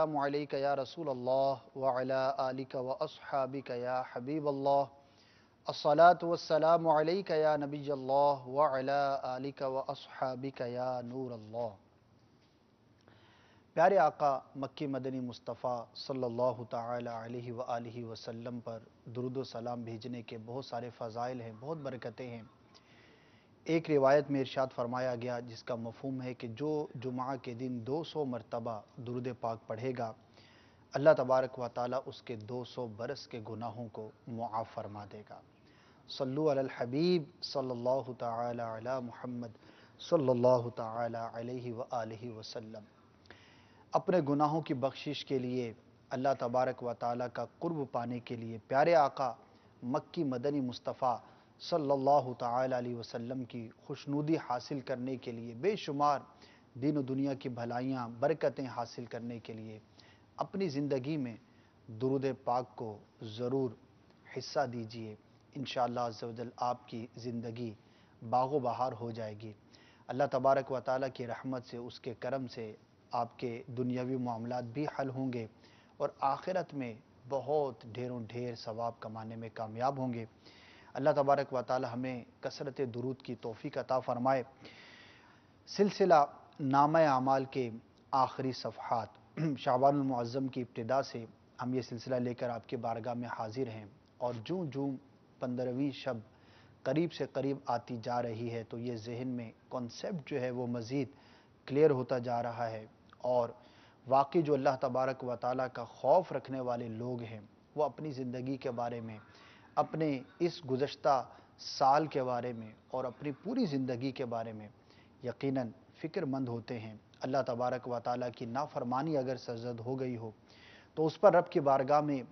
السلام علیک یا رسول اللہ وعلی آلک و اصحابک یا حبیب اللہ الصلاة والسلام علیک یا نبی اللہ وعلی آلک و اصحابک یا نور اللہ۔ پیارے آقا مکی مدنی مصطفیٰ صلی اللہ تعالی علیہ وآلہ وسلم پر درود و سلام بھیجنے کے بہت سارے فضائل ہیں، بہت برکتیں ہیں۔ ایک روایت میں ارشاد فرمایا گیا جس کا مفہوم ہے کہ جو جمعہ کے دن 200 مرتبہ درود پاک پڑھے گا، اللہ تبارک و تعالی اس کے 200 برس کے گناہوں کو معاف فرما دے گا۔ صلو علی الحبیب صلی اللہ تعالی علی محمد صلی اللہ تعالی علیہ وآلہ وسلم۔ اپنے گناہوں کی بخشش کے لیے، اللہ تبارک و تعالی کا قرب پانے کے لیے، پیارے آقا مکی مدنی مصطفیٰ صلی اللہ تعالی علیہ وسلم کی خوشنودی حاصل کرنے کے لیے، بے شمار دین و دنیا کی بھلائیاں برکتیں حاصل کرنے کے لیے اپنی زندگی میں درود پاک کو ضرور حصہ دیجیے۔ انشاءاللہ عز و جل آپ کی زندگی باغ و بہار ہو جائے گی۔ اللہ تبارک و تعالیٰ کی رحمت سے، اس کے کرم سے آپ کے دنیاوی معاملات بھی حل ہوں گے اور آخرت میں بہت ڈھیر ثواب کمانے میں کامیاب ہوں گے۔ اللہ تبارک و تعالی ہمیں کثرت درود کی توفیق عطا فرمائے۔ سلسلہ نامہ اعمال کے آخری صفحات، شعبان المعظم کی ابتدا سے ہم یہ سلسلہ لے کر آپ کی بارگاہ میں حاضر ہیں، اور جوں 15ویں شب قریب سے قریب آتی جا رہی ہے تو یہ ذہن میں کنسیپٹ جو ہے وہ مزید کلیئر ہوتا جا رہا ہے، اور واقعی جو اللہ تبارک و تعالیٰ کا خوف رکھنے والے لوگ ہیں وہ اپنی زندگی کے بارے میں، اپنے اس گزشتہ سال کے بارے میں اور اپنی پوری زندگی کے بارے میں یقیناً فکر مند ہوتے ہیں۔ اللہ تبارک و تعالیٰ کی نافرمانی اگر سرزد ہو گئی ہو تو اس پر رب کی بارگاہ میں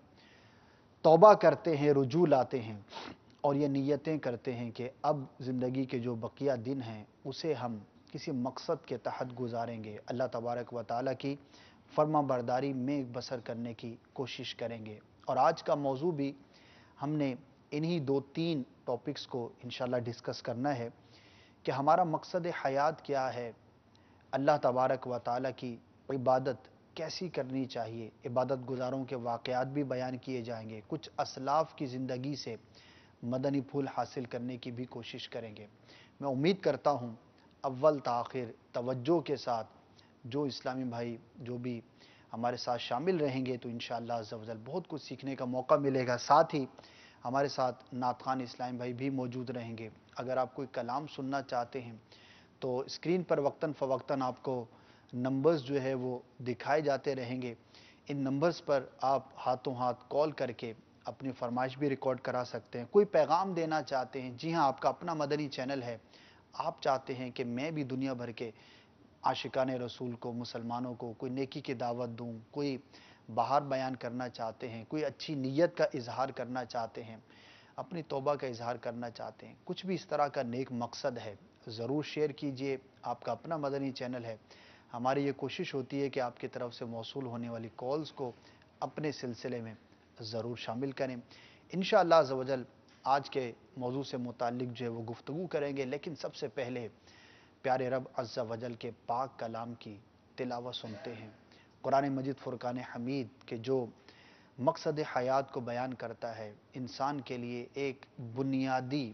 توبہ کرتے ہیں، رجوع لاتے ہیں، اور یہ نیتیں کرتے ہیں کہ اب زندگی کے جو بقیہ دن ہیں اسے ہم کسی مقصد کے تحت گزاریں گے، اللہ تبارک و تعالیٰ کی فرما برداری میں بسر کرنے کی کوشش کریں گے۔ اور آج کا موضوع بھی ہم نے انہی 2-3 ٹاپکس کو انشاءاللہ ڈسکس کرنا ہے کہ ہمارا مقصد حیات کیا ہے، اللہ تبارک و تعالیٰ کی عبادت کیسی کرنی چاہیے، عبادت گزاروں کے واقعات بھی بیان کیے جائیں گے، کچھ اسلاف کی زندگی سے مدنی پھول حاصل کرنے کی بھی کوشش کریں گے۔ میں امید کرتا ہوں اول تاخیر توجہ کے ساتھ جو اسلامی بھائی جو بھی ہمارے ساتھ شامل رہیں گے تو انشاءاللہ عز و جل بہت کچھ سیکھنے کا موقع ملے گا۔ ساتھ ہی ہمارے ساتھ نعت خوان اسلامی بھائی بھی موجود رہیں گے۔ اگر آپ کوئی کلام سننا چاہتے ہیں تو اسکرین پر وقتاً فوقتاً آپ کو نمبرز جو ہے وہ دکھائے جاتے رہیں گے، ان نمبرز پر آپ ہاتھوں ہاتھ کال کر کے اپنی فرمائش بھی ریکارڈ کرا سکتے ہیں۔ کوئی پیغام دینا چاہتے ہیں، جی ہاں آپ کا اپنا مدنی چینل ہے، آپ چاہتے ہیں کہ میں بھی دنیا بھر کے عاشقان رسول کو، مسلمانوں کو کوئی نیکی کی دعوت دوں، کوئی بہار بیان کرنا چاہتے ہیں، کوئی اچھی نیت کا اظہار کرنا چاہتے ہیں، اپنی توبہ کا اظہار کرنا چاہتے ہیں، کچھ بھی اس طرح کا نیک مقصد ہے، ضرور شیئر کیجئے۔ آپ کا اپنا مدنی چینل ہے، ہماری یہ کوشش ہوتی ہے کہ آپ کی طرف سے موصول ہونے والی کالز کو اپنے سلسلے میں ضرور شامل کریں۔ انشاءاللہ عز و جل آج کے موضوع سے متعلق جو ہے وہ گفتگو کریں گے، لیکن سب سے پہلے پیارے رب عز و جل کے پاک کلام کی تلاوت سنتے ہیں۔ قرآن مجید فرقان حمید کے جو مقصد حیات کو بیان کرتا ہے، انسان کے لیے ایک بنیادی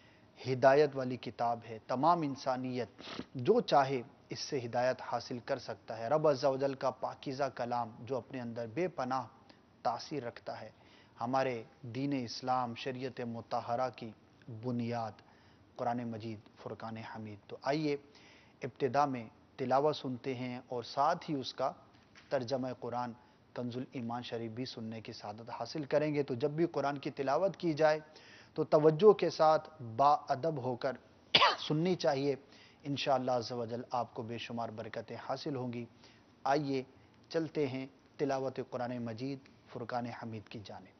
ہدایت والی کتاب ہے، تمام انسانیت جو چاہے اس سے ہدایت حاصل کر سکتا ہے۔ رب عز و جل کا پاکیزہ کلام جو اپنے اندر بے پناہ تاثیر رکھتا ہے، ہمارے دین اسلام شریعت مطہرہ کی بنیاد قرآن مجید فرقان حمید۔ تو آئیے ابتدا میں تلاوت سنتے ہیں اور ساتھ ہی اس کا ترجمہ قرآن کنز الایمان شریف بھی سننے کی سعادت حاصل کریں گے۔ تو جب بھی قرآن کی تلاوت کی جائے تو توجہ کے ساتھ با ادب ہو کر سننی چاہیے، انشاءاللہ عز و جل آپ کو بے شمار برکتیں حاصل ہوں گی۔ آئیے چلتے ہیں تلاوت قرآن مجید فرقان حمید کی جانب۔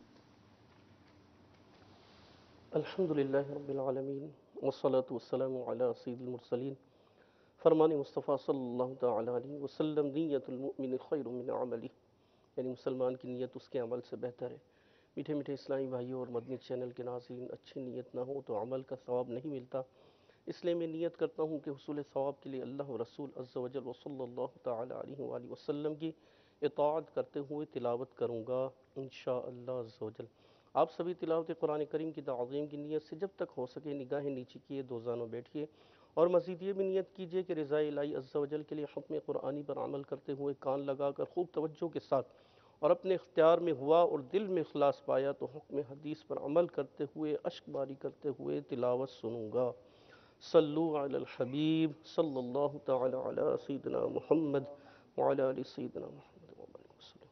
الحمدللہ رب العالمین والصلاة والسلام علی سید المرسلین۔ فرمان مصطفیٰ صلی اللہ تعالی علیہ وسلم، نیت المؤمن خیر من عملی، یعنی مسلمان کی نیت اس کے عمل سے بہتر ہے۔ میٹھے میٹھے اسلامی بھائیوں اور مدنی چینل کے ناظرین، اچھی نیت نہ ہو تو عمل کا ثواب نہیں ملتا، اس لیے میں نیت کرتا ہوں کہ حصول ثواب کے لیے اللہ و رسول عز و جل و صلی اللہ تعالی علیہ وآلہ وسلم کی اطاعت کرتے ہوئے تلاوت کروں گا انشاءاللہ عز و جل۔ آپ سبھی تلاوت قرآن کریم کی تعظیم کی نیت سے جب تک ہو سکے نگاہیں نیچی کیے دو زانوں بیٹھیے، اور مزید یہ بھی نیت کیجئے کہ رضا الہی عز و جل کے لیے حکم قرآنی پر عمل کرتے ہوئے کان لگا کر خوب توجہ کے ساتھ اور اپنے اختیار میں ہوا اور دل میں اخلاص پایا تو حکم حدیث پر عمل کرتے ہوئے اشک باری کرتے ہوئے تلاوت سنوں گا۔ صلو علی الحبیب صلی اللہ تعالی علی سیدنا محمد وعلی آل سیدنا محمد وبارک وسلم۔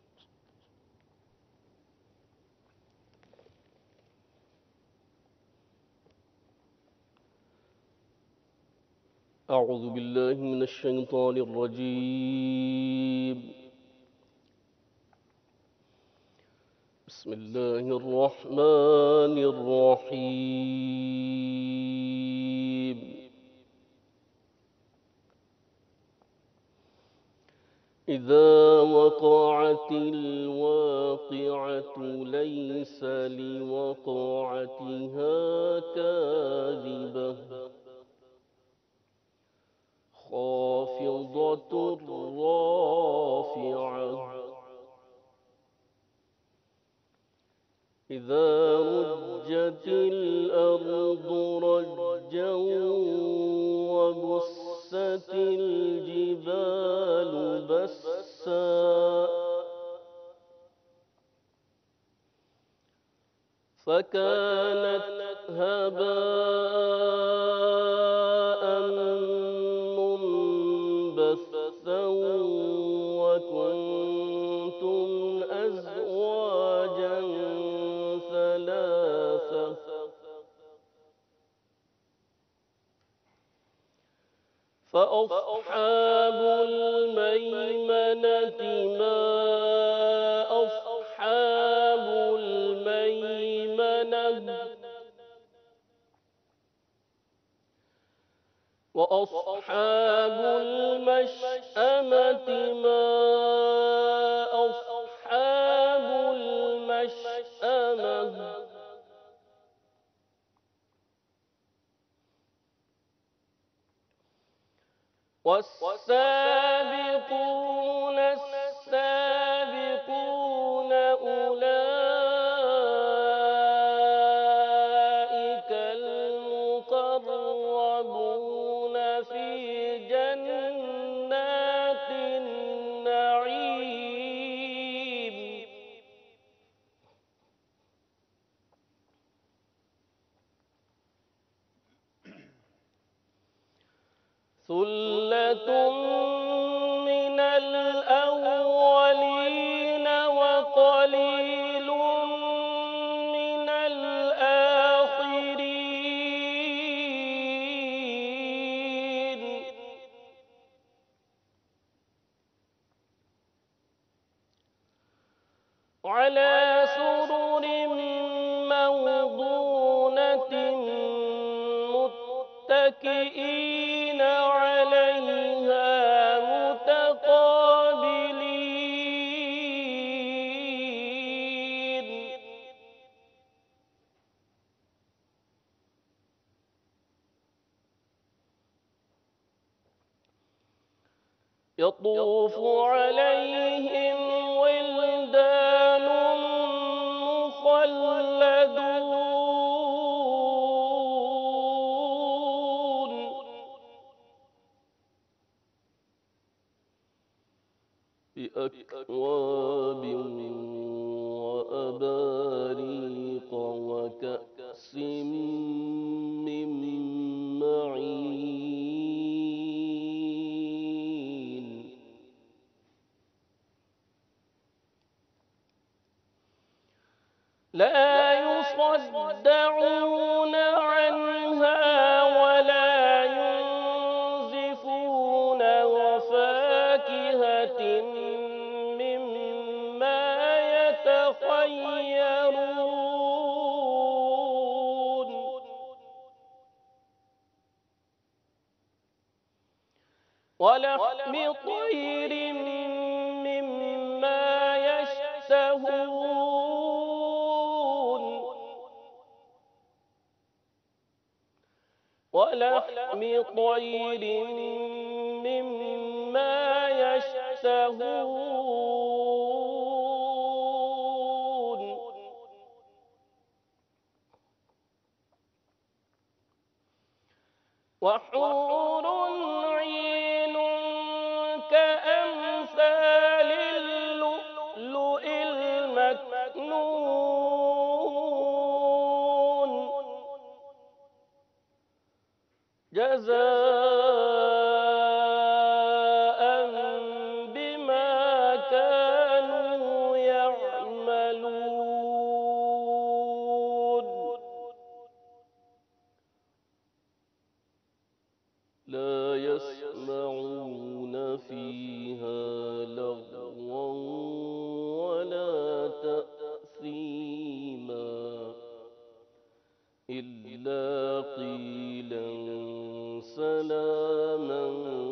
اعوذ باللہ من الشیطان الرجیم، بسم اللہ الرحمن الرحیم۔ اذا وقعت الواقعة ليس لوقعتها كاذبة خافضة رافعة إذا رجت الأرض رجا وبست الجبال بسا فكانت هباء منبثا وكنتم أزواجا ثلاثة فأصحاب الميمنة ما أصحاب الميمنة وأصحاب المشأمة ما أصحاب المشأمة والسابقون السابقون أولئك المقربون في جنات النعيم ثلة من الأولين وقليل من الآخرين على سرر موضونة متكئين عليها متقابلين يطوف عليهم ولدان مخلدون بأكواب وأباريق وكأس من معين لا يصدعون عنها ولا ينزفون وفاكهة مما يتخيرون ولحم طير مما يشتهون ولحم طير مما يشتهون وحور عين كأمثال اللؤلؤ المكنون جزاء بما كانوا يعملون لا يسمعون فيها لغوا ولا تأثيما إلا قيلا سلاما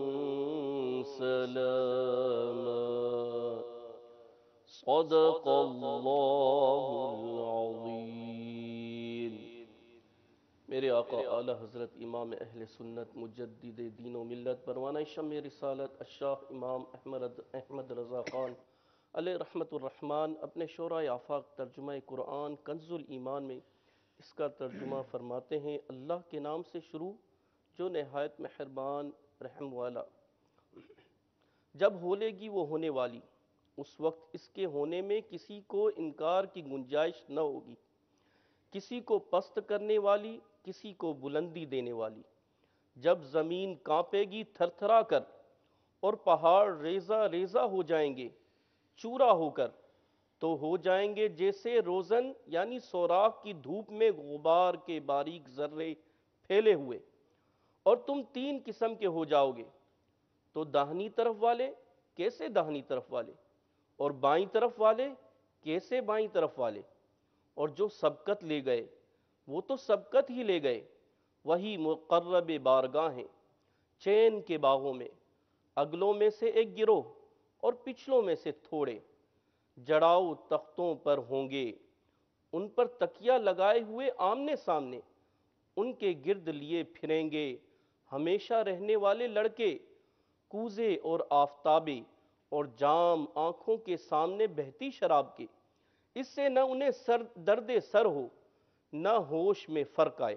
سلاما صدق اللہ العظیم۔ میرے آقا اعلیٰ حضرت امام اہل سنت مجدد دین و ملت پروانہ شمع رسالت الشاہ امام احمد رضا خان علیہ رحمت الرحمن اپنے شورۂ آفاق ترجمہ قرآن کنز الایمان میں اس کا ترجمہ فرماتے ہیں، اللہ کے نام سے شروع جو نہایت مہربان رحم والا۔ جب ہولے گی وہ ہونے والی، اس وقت اس کے ہونے میں کسی کو انکار کی گنجائش نہ ہوگی، کسی کو پست کرنے والی، کسی کو بلندی دینے والی۔ جب زمین کانپے گی تھر تھرا کر اور پہاڑ ریزہ ریزہ ہو جائیں گے چورا ہو کر، تو ہو جائیں گے جیسے روزن یعنی سوراخ کی دھوپ میں غبار کے باریک ذرے پھیلے ہوئے، اور تم تین قسم کے ہو جاؤ گے، تو داہنی طرف والے کیسے داہنی طرف والے، اور بائیں طرف والے کیسے بائیں طرف والے، اور جو سبقت لے گئے وہ تو سبقت ہی لے گئے، وہی مقرب بارگاہ ہیں چین کے باغوں میں، اگلوں میں سے ایک گروہ اور پچھلوں میں سے تھوڑے، جڑاؤ تختوں پر ہوں گے، ان پر تکیہ لگائے ہوئے آمنے سامنے، ان کے گرد لیے پھریں گے ہمیشہ رہنے والے لڑکے، کوزے اور آفتابے اور جام آنکھوں کے سامنے بہتی شراب کے، اس سے نہ انہیں درد سر ہو نہ ہوش میں فرق آئے،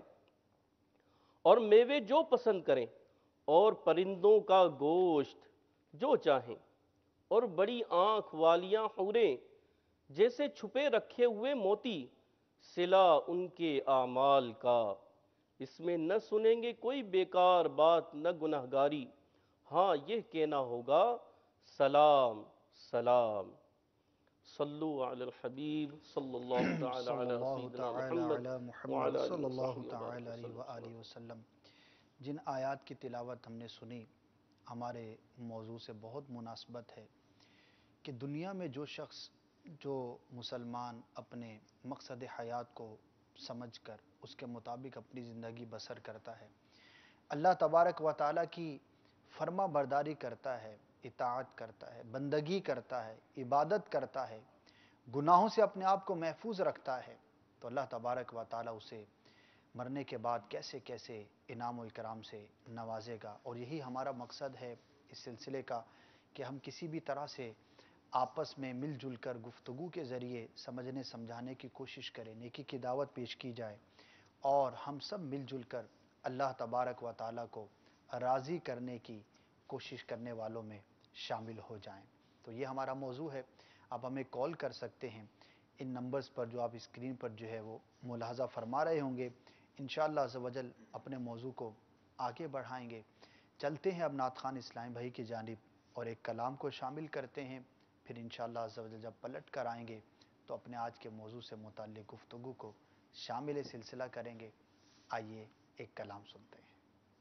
اور میوے جو پسند کریں اور پرندوں کا گوشت جو چاہیں، اور بڑی آنکھ والیاں حوریں جیسے چھپے رکھے ہوئے موتی، صلہ ان کے اعمال کا، اس میں نہ سنیں گے کوئی بیکار بات نہ گنہگاری، ہاں یہ کہنا ہوگا سلام سلام۔ صلو علی الحبیب صلی اللہ تعالی صلی علی اللہ سیدنا تعالی محمد علی محمد وعلی آلہ صلی اللہ وصحبہ تعالی وبارک علیہ وآلہ وسلم۔ وسلم۔ جن آیات کی تلاوت ہم نے سنی ہمارے موضوع سے بہت مناسبت ہے کہ دنیا میں جو شخص جو مسلمان اپنے مقصد حیات کو سمجھ کر اس کے مطابق اپنی زندگی بسر کرتا ہے، اللہ تبارک و تعالیٰ کی فرما برداری کرتا ہے، اطاعت کرتا ہے، بندگی کرتا ہے، عبادت کرتا ہے، گناہوں سے اپنے آپ کو محفوظ رکھتا ہے، تو اللہ تبارک و تعالیٰ اسے مرنے کے بعد کیسے کیسے انعام و اکرام سے نوازے گا۔ اور یہی ہمارا مقصد ہے اس سلسلے کا کہ ہم کسی بھی طرح سے آپس میں مل جل کر گفتگو کے ذریعے سمجھنے سمجھانے کی کوشش کریں، نیکی کی دعوت پیش کی جائے، اور ہم سب مل جل کر اللہ تبارک و تعالیٰ کو راضی کرنے کی کوشش کرنے والوں میں شامل ہو جائیں۔ تو یہ ہمارا موضوع ہے۔ آپ ہمیں کال کر سکتے ہیں ان نمبرز پر جو آپ اسکرین پر جو ہے وہ ملاحظہ فرما رہے ہوں گے۔ انشاءاللہ عز و جل اپنے موضوع کو آگے بڑھائیں گے۔ چلتے ہیں اب نعت خوان اسلامی بھائی کی جانب اور ایک کلام کو شامل کرتے ہیں، پھر انشاءاللہ عز و جل جب پلٹ کر آئیں گے تو اپنے آج کے موضوع سے متعلق گفتگو کو شامل سلسلہ کریں گے۔ آئیے ایک کلام سنتے ہیں۔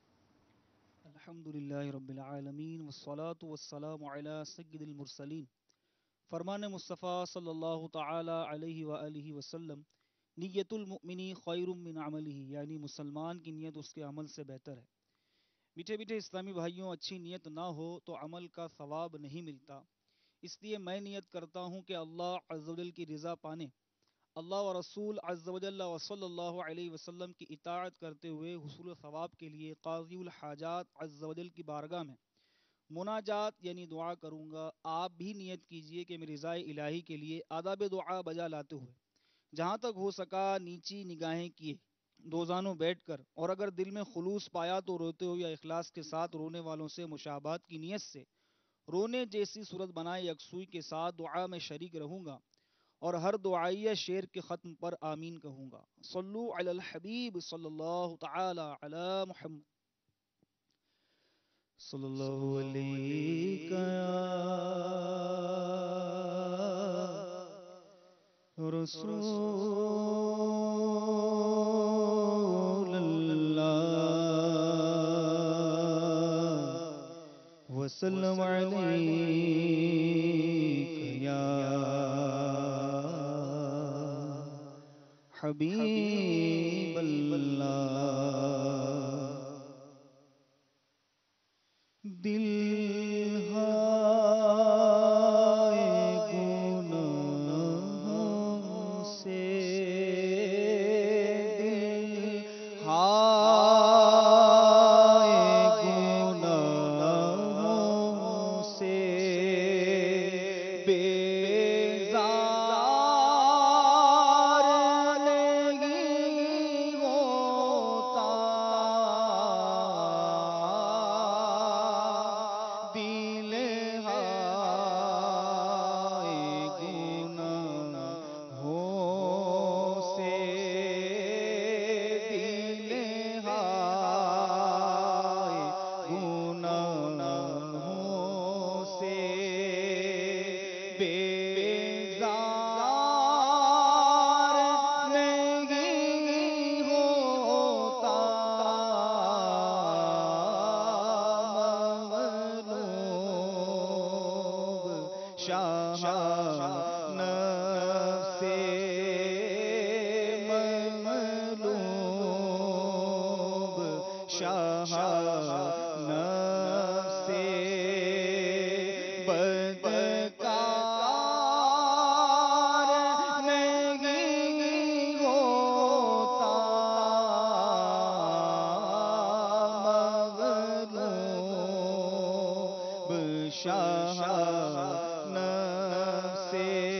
الحمدللہ رب العالمین والصلاة والسلام علی سید المرسلین۔ فرمان مصطفیٰ صلی اللہ تعالی علیہ وآلہ وسلم، نیت المؤمنی خیر من عملہ، یعنی مسلمان کی نیت اس کے عمل سے بہتر ہے۔ میٹھے میٹھے اسلامی بھائیوں، اچھی نیت نہ ہو تو عمل کا ثواب نہیں ملتا، اس لیے میں نیت کرتا ہوں کہ اللہ عز و جل کی رضا پانے، اللہ و رسول عز و جل و صلی اللہ علیہ وسلم کی اطاعت کرتے ہوئے حصول ثواب کے لیے قاضی الحاجات عز و جل کی بارگاہ میں مناجات یعنی دعا کروں گا۔ آپ بھی نیت کیجئے کہ میری رضائے الہی کے لیے آداب دعا بجا لاتے ہوئے جہاں تک ہو سکا نیچی نگاہیں کیے دوزانوں بیٹھ کر، اور اگر دل میں خلوص پایا تو روتے ہو یا اخلاص کے ساتھ رونے والوں سے مشابہت کی نیت سے رونے جیسی صورت بنائے یکسوئی کے ساتھ دعا میں شریک رہوں گا، اور ہر دعائیہ شعر کے ختم پر آمین کہوں گا۔ صلو علی الحبیب صلی اللہ تعالی علی محمد صلی اللہ علیہ یا رسول اللہ وسلم علیک یا حبیب اللہ۔ دل ہائے گناہوں سے، دل ہائے گناہوں سے بیزار نہیں ہوتا، دل ہائے گناہوں سے، دل ہائے گناہوں سے بیزار نہیں ہوتا، مغلوب شاہ نفس مغلوب شاہ نفس بدکار نہیں ہوتا، مغلوب شاہ نفس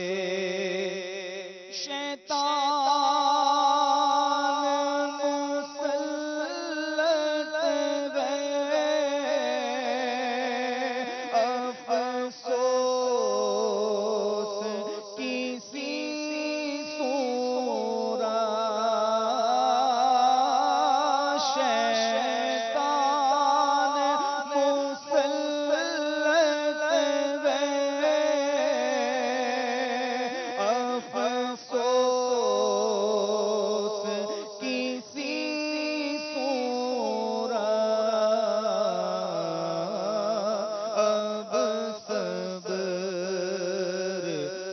شیطان مسلط ہے، افسوس کسی صورت، شیطان مسلط ہے، افسوس کسی صورت، اب صبر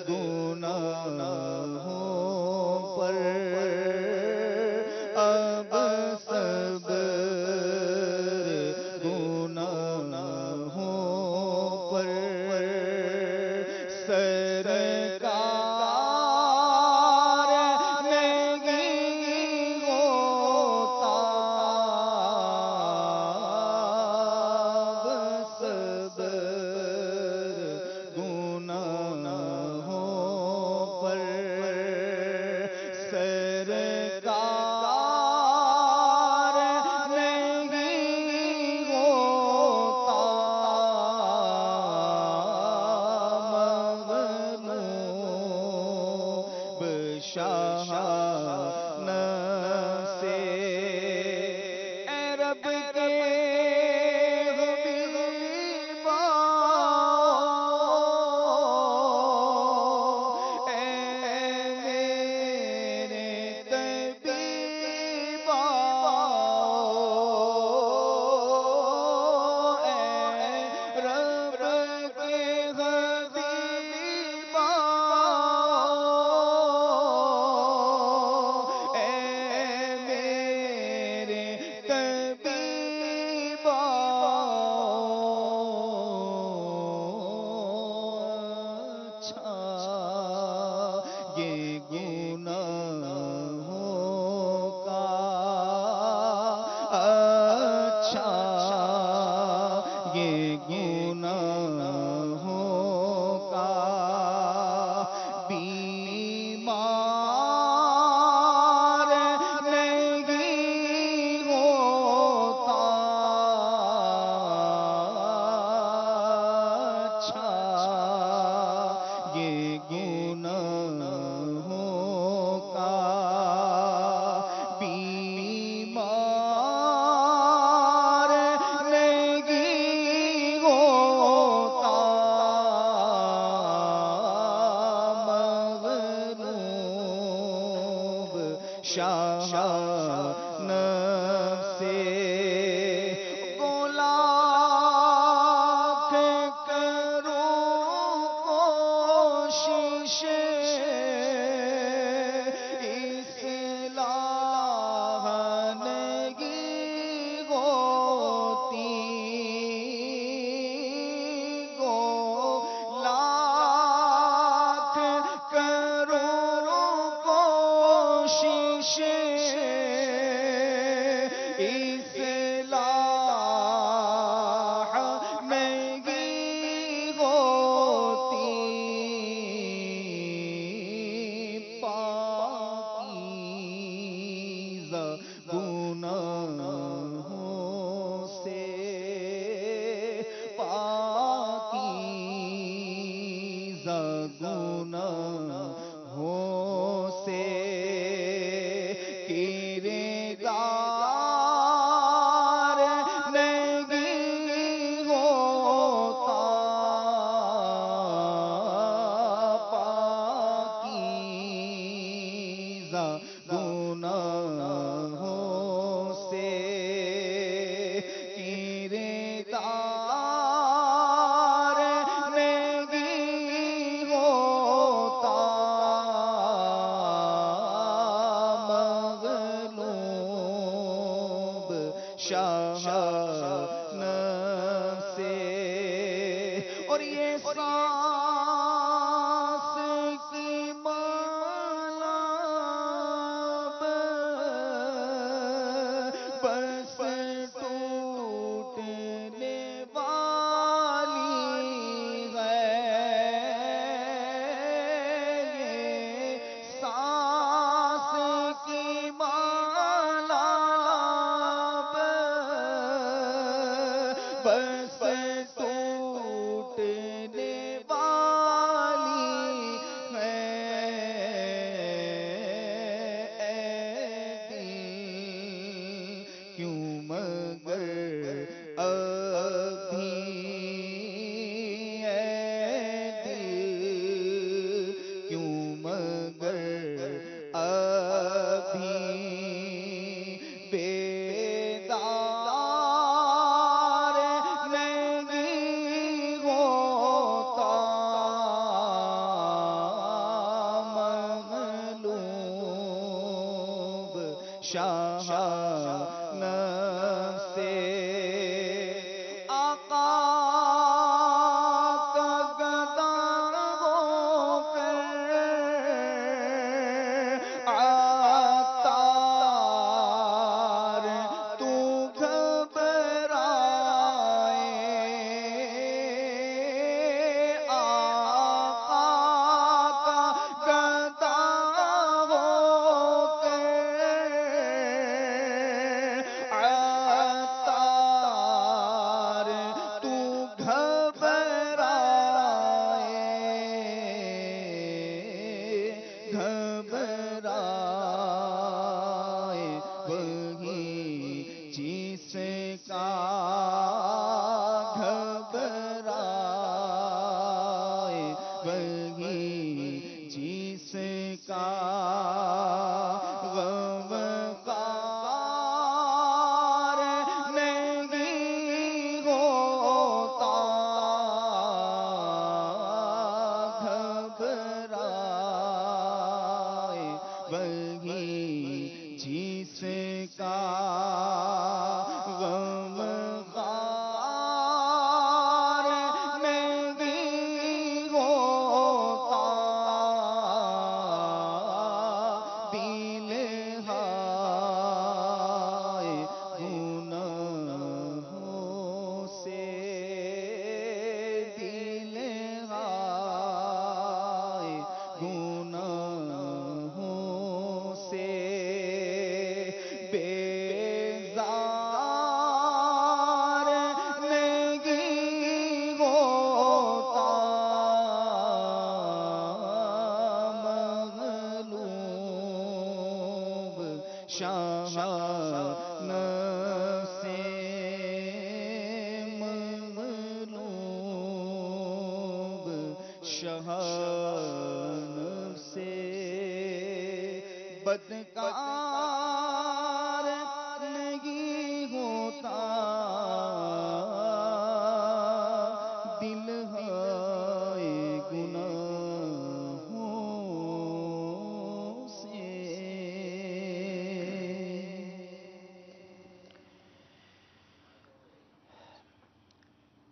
گناہوں پر، اب صبر گناہوں پر، سرکار نہیں ہوتا، اب صبر گناہوں پر، سرکار نہیں ہوتا، مغلوب شاہ نفس، اے رب کے حبیبا، اے میرے طبیبا، اے رب کے حبیبا، شاہ نفس گلاک کروں کوشش اصلاح نہیں ہوتی شاہ نفس اور یہ سانس کی مالا بس ٹوٹنے والی ہے یہ سانس کی مالا بس ٹوٹنے والی ہے اے دل کیوں مگر ابھی اے دل کیوں مگر ابھی شاہ نفس آقا کا گدا ہو کر عطار تو گھبرائے آقا کا گدا ہو جس کا غمخوار نہیں ہوتا گھبرائے وہی جس کا شاہ نفس مغلوب شاہ نفس بدکار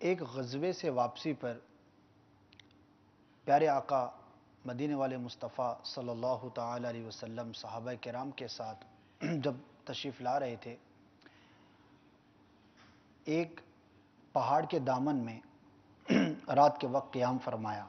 ایک غزوے سے واپسی پر پیارے آقا مدینے والے مصطفیٰ صلی اللہ تعالی علیہ وسلم صحابہ کرام کے ساتھ جب تشریف لا رہے تھے، ایک پہاڑ کے دامن میں رات کے وقت قیام فرمایا۔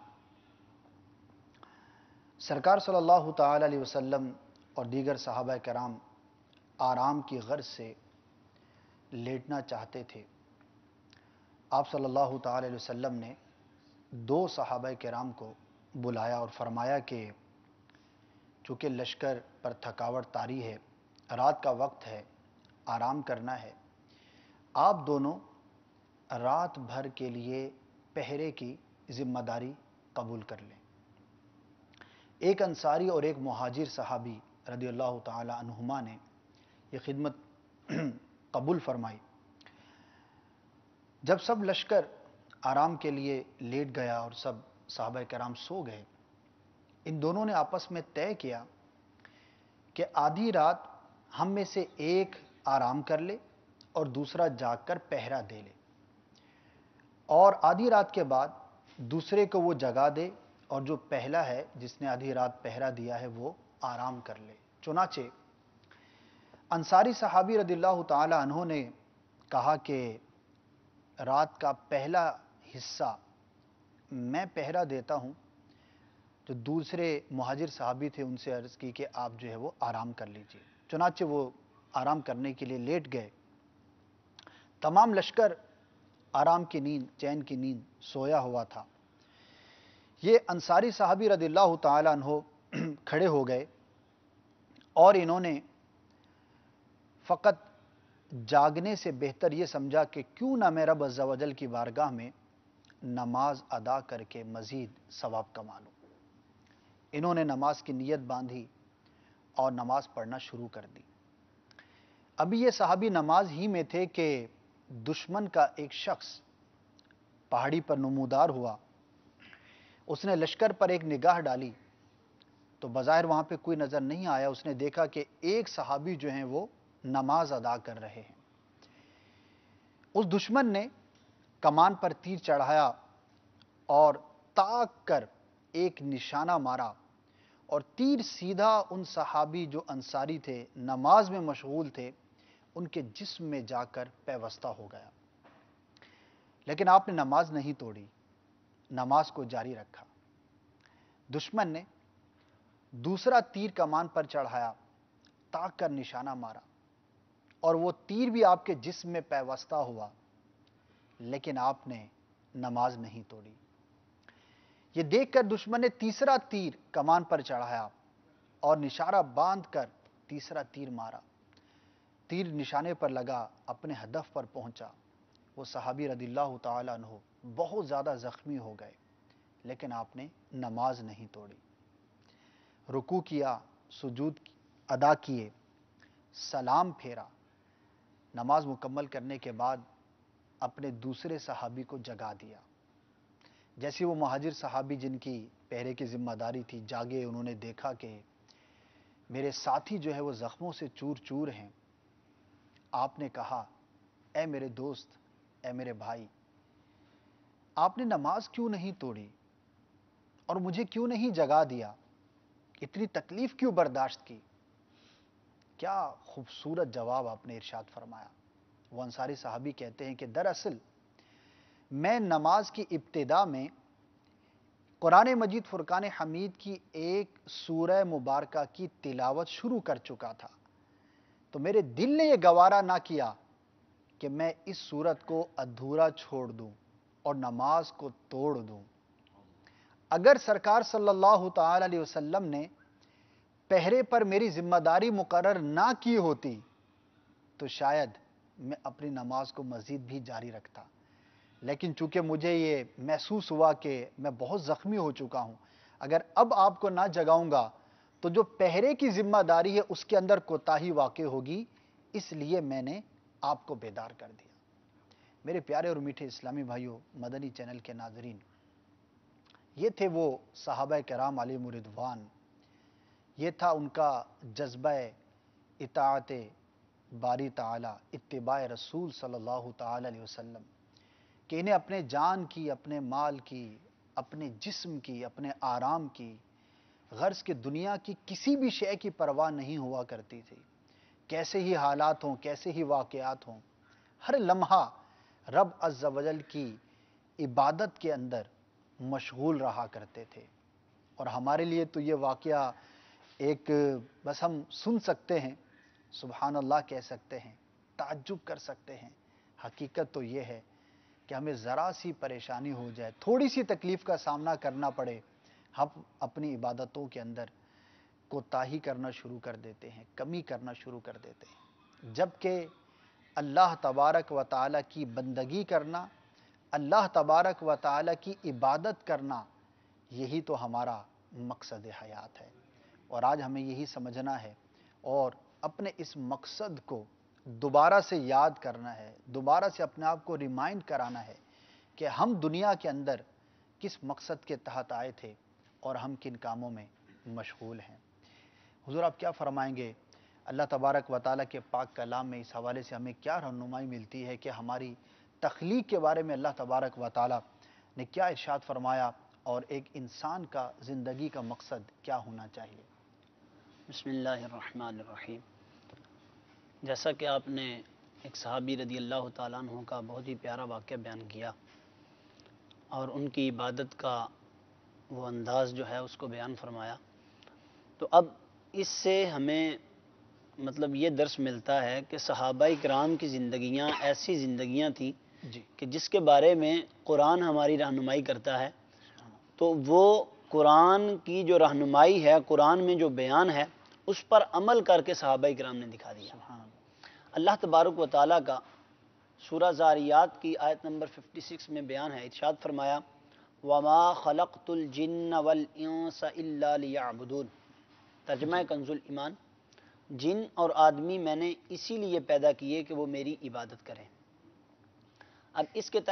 سرکار صلی اللہ تعالی علیہ وسلم اور دیگر صحابہ کرام آرام کی غرض سے لیٹنا چاہتے تھے۔ آپ صلی اللہ تعالی علیہ وسلم نے 2 صحابہ کرام کو بلایا اور فرمایا کہ چونکہ لشکر پر تھکاوٹ طاری ہے، رات کا وقت ہے، آرام کرنا ہے، آپ دونوں رات بھر کے لیے پہرے کی ذمہ داری قبول کر لیں۔ ایک انصاری اور ایک مہاجر صحابی رضی اللہ تعالی عنہما نے یہ خدمت قبول فرمائی۔ جب سب لشکر آرام کے لیے لیٹ گیا اور سب صحابہ کرام سو گئے، ان دونوں نے آپس میں طے کیا کہ آدھی رات ہم میں سے ایک آرام کر لے اور دوسرا جاگ کر پہرا دے لے، اور آدھی رات کے بعد دوسرے کو وہ جگا دے، اور جو پہلا ہے جس نے آدھی رات پہرا دیا ہے وہ آرام کر لے۔ چنانچہ انصاری صحابی رضی اللہ تعالی عنہ نے کہا کہ رات کا پہلا حصہ میں پہرا دیتا ہوں۔ جو دوسرے مہاجر صحابی تھے ان سے عرض کی کہ آپ جو ہے وہ آرام کر لیجئے۔ چنانچہ وہ آرام کرنے کے لیے لیٹ گئے۔ تمام لشکر آرام کی نیند، چین کی نیند سویا ہوا تھا۔ یہ انصاری صحابی رضی اللہ تعالی عنہ کھڑے ہو گئے اور انہوں نے فقط جاگنے سے بہتر یہ سمجھا کہ کیوں نہ میں رب عز و جل کی بارگاہ میں نماز ادا کر کے مزید ثواب کما لوں۔ انہوں نے نماز کی نیت باندھی اور نماز پڑھنا شروع کر دی۔ ابھی یہ صحابی نماز ہی میں تھے کہ دشمن کا ایک شخص پہاڑی پر نمودار ہوا۔ اس نے لشکر پر ایک نگاہ ڈالی تو بظاہر وہاں پہ کوئی نظر نہیں آیا۔ اس نے دیکھا کہ ایک صحابی جو ہیں وہ نماز ادا کر رہے ہیں۔ اس دشمن نے کمان پر تیر چڑھایا اور تاک کر ایک نشانہ مارا، اور تیر سیدھا ان صحابی جو انصاری تھے، نماز میں مشغول تھے، ان کے جسم میں جا کر پیوستہ ہو گیا۔ لیکن آپ نے نماز نہیں توڑی، نماز کو جاری رکھا۔ دشمن نے دوسرا تیر کمان پر چڑھایا، تاک کر نشانہ مارا، اور وہ تیر بھی آپ کے جسم میں پیوستہ ہوا، لیکن آپ نے نماز نہیں توڑی۔ یہ دیکھ کر دشمن نے تیسرا تیر کمان پر چڑھایا اور نشانہ باندھ کر تیسرا تیر مارا۔ تیر نشانے پر لگا، اپنے ہدف پر پہنچا۔ وہ صحابی رضی اللہ تعالی عنہ بہت زیادہ زخمی ہو گئے، لیکن آپ نے نماز نہیں توڑی۔ رکوع کیا، سجود ادا کیے، سلام پھیرا۔ نماز مکمل کرنے کے بعد اپنے دوسرے صحابی کو جگا دیا۔ جیسے وہ مہاجر صحابی جن کی پہرے کی ذمہ داری تھی جاگے، انہوں نے دیکھا کہ میرے ساتھی جو ہے وہ زخموں سے چور چور ہیں۔ آپ نے کہا، اے میرے دوست، اے میرے بھائی، آپ نے نماز کیوں نہیں توڑی اور مجھے کیوں نہیں جگا دیا؟ اتنی تکلیف کیوں برداشت کی؟ کیا خوبصورت جواب آپ نے ارشاد فرمایا۔ وہ انصاری صحابی کہتے ہیں کہ دراصل میں نماز کی ابتدا میں قرآن مجید فرقان حمید کی ایک سورہ مبارکہ کی تلاوت شروع کر چکا تھا، تو میرے دل نے یہ گوارا نہ کیا کہ میں اس سورت کو ادھورا چھوڑ دوں اور نماز کو توڑ دوں۔ اگر سرکار صلی اللہ تعالی علیہ وسلم نے پہرے پر میری ذمہ داری مقرر نہ کی ہوتی تو شاید میں اپنی نماز کو مزید بھی جاری رکھتا، لیکن چونکہ مجھے یہ محسوس ہوا کہ میں بہت زخمی ہو چکا ہوں، اگر اب آپ کو نہ جگاؤں گا تو جو پہرے کی ذمہ داری ہے اس کے اندر کوتاہی واقع ہوگی، اس لیے میں نے آپ کو بیدار کر دیا۔ میرے پیارے اور میٹھے اسلامی بھائیوں، مدنی چینل کے ناظرین، یہ تھے وہ صحابہ کرام علیہم رضوان، یہ تھا ان کا جذبہ اطاعت باری تعالی، اتباع رسول صلی اللہ تعالی علیہ وسلم۔ کہ انہیں اپنے جان کی، اپنے مال کی، اپنے جسم کی، اپنے آرام کی، غرض کہ دنیا کی کسی بھی شے کی پرواہ نہیں ہوا کرتی تھی۔ کیسے ہی حالات ہوں، کیسے ہی واقعات ہوں، ہر لمحہ رب عز و جل کی عبادت کے اندر مشغول رہا کرتے تھے۔ اور ہمارے لیے تو یہ واقعہ ایک بس ہم سن سکتے ہیں، سبحان اللہ کہہ سکتے ہیں، تعجب کر سکتے ہیں۔ حقیقت تو یہ ہے کہ ہمیں ذرا سی پریشانی ہو جائے، تھوڑی سی تکلیف کا سامنا کرنا پڑے، ہم اپنی عبادتوں کے اندر کوتاہی کرنا شروع کر دیتے ہیں، کمی کرنا شروع کر دیتے ہیں، جبکہ اللہ تبارک و تعالیٰ کی بندگی کرنا، اللہ تبارک و تعالیٰ کی عبادت کرنا، یہی تو ہمارا مقصد حیات ہے۔ اور آج ہمیں یہی سمجھنا ہے اور اپنے اس مقصد کو دوبارہ سے یاد کرنا ہے، دوبارہ سے اپنے آپ کو ریمائنڈ کرانا ہے کہ ہم دنیا کے اندر کس مقصد کے تحت آئے تھے اور ہم کن کاموں میں مشغول ہیں۔ حضور آپ کیا فرمائیں گے؟ اللہ تبارک و تعالیٰ کے پاک کلام میں اس حوالے سے ہمیں کیا رہنمائی ملتی ہے کہ ہماری تخلیق کے بارے میں اللہ تبارک و تعالیٰ نے کیا ارشاد فرمایا اور ایک انسان کا زندگی کا مقصد کیا ہونا چاہیے؟ بسم اللہ الرحمن الرحیم۔ جیسا کہ آپ نے ایک صحابی رضی اللہ تعالیٰ عنہ کا بہت ہی پیارا واقعہ بیان کیا اور ان کی عبادت کا وہ انداز جو ہے اس کو بیان فرمایا، تو اب اس سے ہمیں مطلب یہ درس ملتا ہے کہ صحابہ کرام کی زندگیاں ایسی زندگیاں تھیں جی، کہ جس کے بارے میں قرآن ہماری رہنمائی کرتا ہے، تو وہ قرآن کی جو رہنمائی ہے، قرآن میں جو بیان ہے، اس پر عمل کر کے صحابہ کرام نے دکھا دیا۔ سبحان اللہ۔ اللہ تبارک و تعالیٰ کا سورہ زاریات کی آیت نمبر 56 میں بیان ہے، ارشاد فرمایا وَمَا خَلَقْتُ الْجِنَّ وَالْإِنسَ إِلَّا لِيَعْبُدُونَ۔ ترجمہ کنز الایمان، جن اور آدمی میں نے اسی لیے پیدا کیے کہ وہ میری عبادت کریں۔ اب اس کے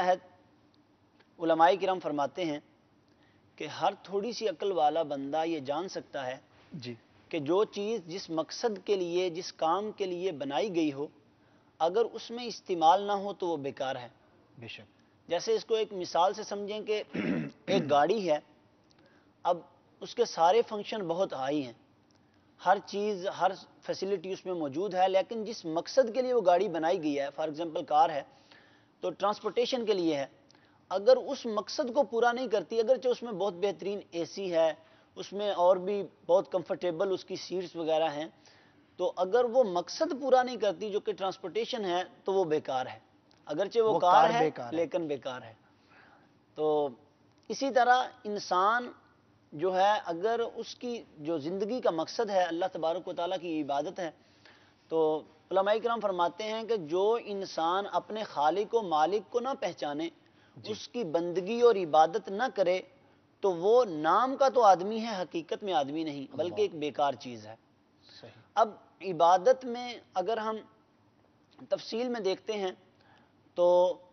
تحت علماء کرام فرماتے ہیں کہ ہر تھوڑی سی عقل والا بندہ یہ جان سکتا ہے جی، کہ جو چیز جس مقصد کے لیے، جس کام کے لیے بنائی گئی ہو، اگر اس میں استعمال نہ ہو تو وہ بیکار ہے۔ بے شک۔ جیسے اس کو ایک مثال سے سمجھیں کہ ایک گاڑی ہے، اب اس کے سارے فنکشن بہت ہائی ہیں، ہر چیز، ہر فیسلٹی اس میں موجود ہے، لیکن جس مقصد کے لیے وہ گاڑی بنائی گئی ہے، فار ایگزامپل کار ہے تو ٹرانسپورٹیشن کے لیے ہے، اگر اس مقصد کو پورا نہیں کرتی، اگرچہ اس میں بہت بہترین اے سی ہے، اس میں اور بھی بہت کمفرٹیبل اس کی سیٹس وغیرہ ہیں، تو اگر وہ مقصد پورا نہیں کرتی جو کہ ٹرانسپورٹیشن ہے تو وہ بیکار ہے، اگرچہ وہ کار ہے بیکار ہے۔ لیکن بیکار ہے۔ تو اسی طرح انسان جو ہے، اگر اس کی جو زندگی کا مقصد ہے اللہ تبارک و تعالیٰ کی عبادت ہے، تو علماء کرام فرماتے ہیں کہ جو انسان اپنے خالق و مالک کو نہ پہچانے، اس کی بندگی اور عبادت نہ کرے، تو وہ نام کا تو آدمی ہے، حقیقت میں آدمی نہیں، بلکہ ایک بیکار چیز ہے۔ صحیح۔ اب عبادت میں اگر ہم تفصیل میں دیکھتے ہیں تو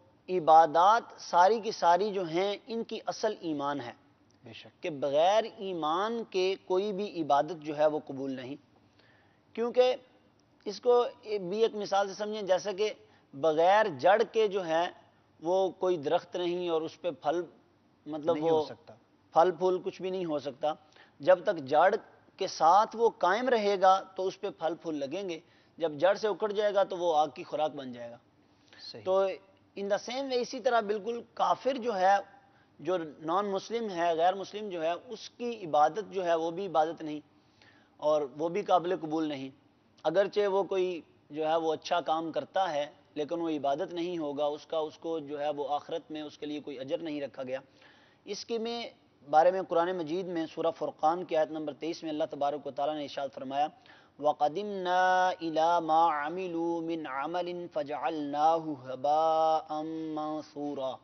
عبادات ساری کی ساری جو ہیں ان کی اصل ایمان ہے، بے شک۔ کہ بغیر ایمان کے کوئی بھی عبادت جو ہے وہ قبول نہیں، کیونکہ اس کو بھی ایک مثال سے سمجھیں، جیسا کہ بغیر جڑ کے جو ہے وہ کوئی درخت نہیں اور اس پہ پھل، مطلب نہیں وہ ہو سکتا۔ پھل پھول کچھ بھی نہیں ہو سکتا، جب تک جڑ کے ساتھ وہ قائم رہے گا تو اس پہ پھل پھول لگیں گے، جب جڑ سے اکھڑ جائے گا تو وہ آگ کی خوراک بن جائے گا۔ صحیح۔ تو ان دا سیم وے اسی طرح بالکل کافر جو ہے، جو نان مسلم ہے، غیر مسلم جو ہے، اس کی عبادت جو ہے وہ بھی عبادت نہیں اور وہ بھی قابل قبول نہیں، اگرچہ وہ کوئی جو ہے وہ اچھا کام کرتا ہے لیکن وہ عبادت نہیں ہوگا، اس کو جو ہے وہ آخرت میں اس کے لیے کوئی اجر نہیں رکھا گیا۔ اس کے بارے میں قرآن مجید میں سورہ فرقان کی آیت نمبر 23 میں اللہ تبارک و تعالیٰ نے ارشاد فرمایا وَقَدِمْنَا إِلَى مَا عَمِلُوا مِنْ عَمَلٍ فَجَعَلْنَاهُ هَبَاءً مَنْثُورًا۔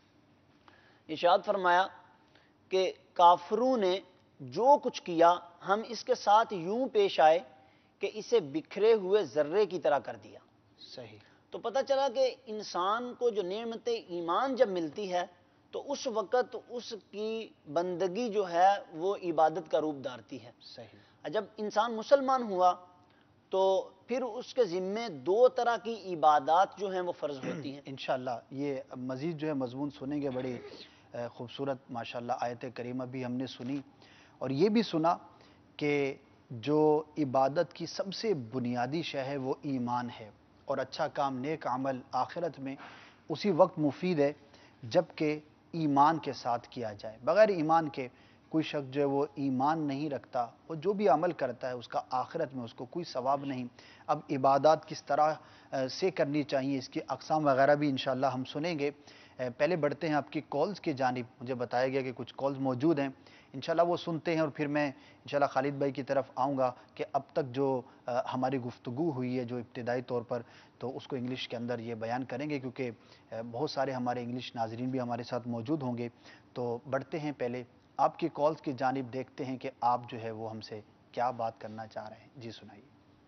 ارشاد فرمایا کہ کافروں نے جو کچھ کیا ہم اس کے ساتھ یوں پیش آئے کہ اسے بکھرے ہوئے ذرے کی طرح کر دیا۔ صحیح۔ تو پتہ چلا کہ انسان کو جو نعمت ایمان جب ملتی ہے تو اس وقت اس کی بندگی جو ہے وہ عبادت کا روپ دھارتی ہے۔ صحیح۔ جب انسان مسلمان ہوا تو پھر اس کے ذمے دو طرح کی عبادات جو ہیں وہ فرض ہوتی ہیں. انشاءاللہ یہ مزید جو ہے مضمون سنیں گے. بڑی خوبصورت ماشاءاللہ آیت کریمہ بھی ہم نے سنی اور یہ بھی سنا کہ جو عبادت کی سب سے بنیادی شے ہے وہ ایمان ہے اور اچھا کام نیک عمل آخرت میں اسی وقت مفید ہے جب کہ ایمان کے ساتھ کیا جائے. بغیر ایمان کے کوئی شخص جو ہے وہ ایمان نہیں رکھتا، وہ جو بھی عمل کرتا ہے اس کا آخرت میں اس کو کوئی ثواب نہیں. اب عبادات کس طرح سے کرنی چاہیے، اس کی اقسام وغیرہ بھی انشاءاللہ ہم سنیں گے. پہلے بڑھتے ہیں آپ کی کالز کی جانب. مجھے بتایا گیا کہ کچھ کالز موجود ہیں، انشاءاللہ وہ سنتے ہیں اور پھر میں انشاءاللہ خالد بھائی کی طرف آؤں گا کہ اب تک جو ہماری گفتگو ہوئی ہے جو ابتدائی طور پر، تو اس کو انگلش کے اندر یہ بیان کریں گے کیونکہ بہت سارے ہمارے انگلش ناظرین بھی ہمارے ساتھ موجود ہوں گے. تو بڑھتے ہیں پہلے آپ کی کالز کی جانب، دیکھتے ہیں کہ آپ جو ہے وہ ہم سے کیا بات کرنا چاہ رہے ہیں. جی سنائیے.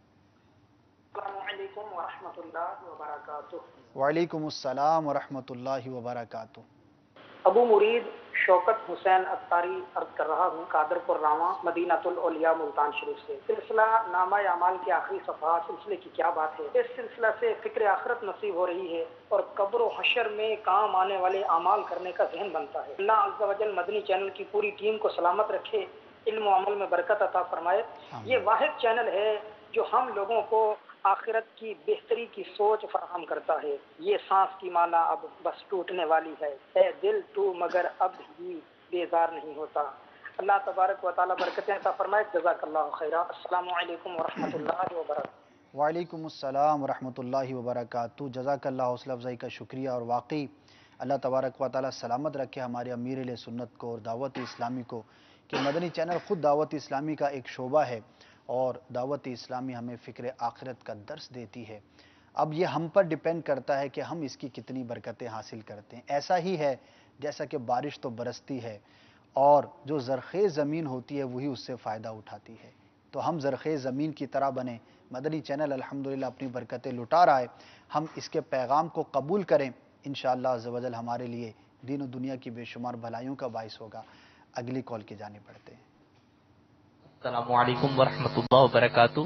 السلام علیکم ورحمۃ اللہ وبرکاتہ. وعلیکم السلام ورحمۃ اللہ وبرکاتہ. ابو مرید شوکت حسین اتاری عرض کر رہا ہوں، قادرپور راواں، مدینۃ الاولیاء ملتان شریف سے. سلسلہ نامہ اعمال کے آخری صفحات، سلسلے کی کیا بات ہے. اس سلسلہ سے فکر آخرت نصیب ہو رہی ہے اور قبر و حشر میں کام آنے والے اعمال کرنے کا ذہن بنتا ہے. اللہ عز و جل مدنی چینل کی پوری ٹیم کو سلامت رکھے، علم و عمل میں برکت عطا فرمائے. یہ واحد چینل ہے جو ہم لوگوں کو آخرت کی بہتری کی سوچ فراہم کرتا ہے. یہ سانس کی مالا اب بس ٹوٹنے والی ہے، اے دل تو مگر اب ہی بیزار نہیں ہوتا. اللہ تبارک و تعالی برکتیں عطا فرمائے. جزاک اللہ خیرہ. السلام علیکم ورحمۃ اللہ وبرکاتہ. وعلیکم السلام ورحمۃ اللہ وبرکاتہ. جزاک اللہ، حوصلہ افزائی کا شکریہ. اور واقعی اللہ تبارک و تعالی سلامت رکھے ہمارے امیر علیہ سنت کو اور دعوت اسلامی کو، کہ مدنی چینل خود دعوت اسلامی کا ایک شعبہ ہے اور دعوت اسلامی ہمیں فکر آخرت کا درس دیتی ہے. اب یہ ہم پر ڈیپینڈ کرتا ہے کہ ہم اس کی کتنی برکتیں حاصل کرتے ہیں. ایسا ہی ہے جیسا کہ بارش تو برستی ہے اور جو زرخیز زمین ہوتی ہے وہی اس سے فائدہ اٹھاتی ہے. تو ہم زرخیز زمین کی طرح بنیں. مدنی چینل الحمدللہ اپنی برکتیں لٹا رہا ہے، ہم اس کے پیغام کو قبول کریں. انشاءاللہ عز و جل ہمارے لیے دین و دنیا کی بے شمار بھلائیوں کا باعث ہوگا. اگلی کال کی جانب بڑھتے ہیں. السلام علیکم ورحمۃ اللہ وبرکاتہ.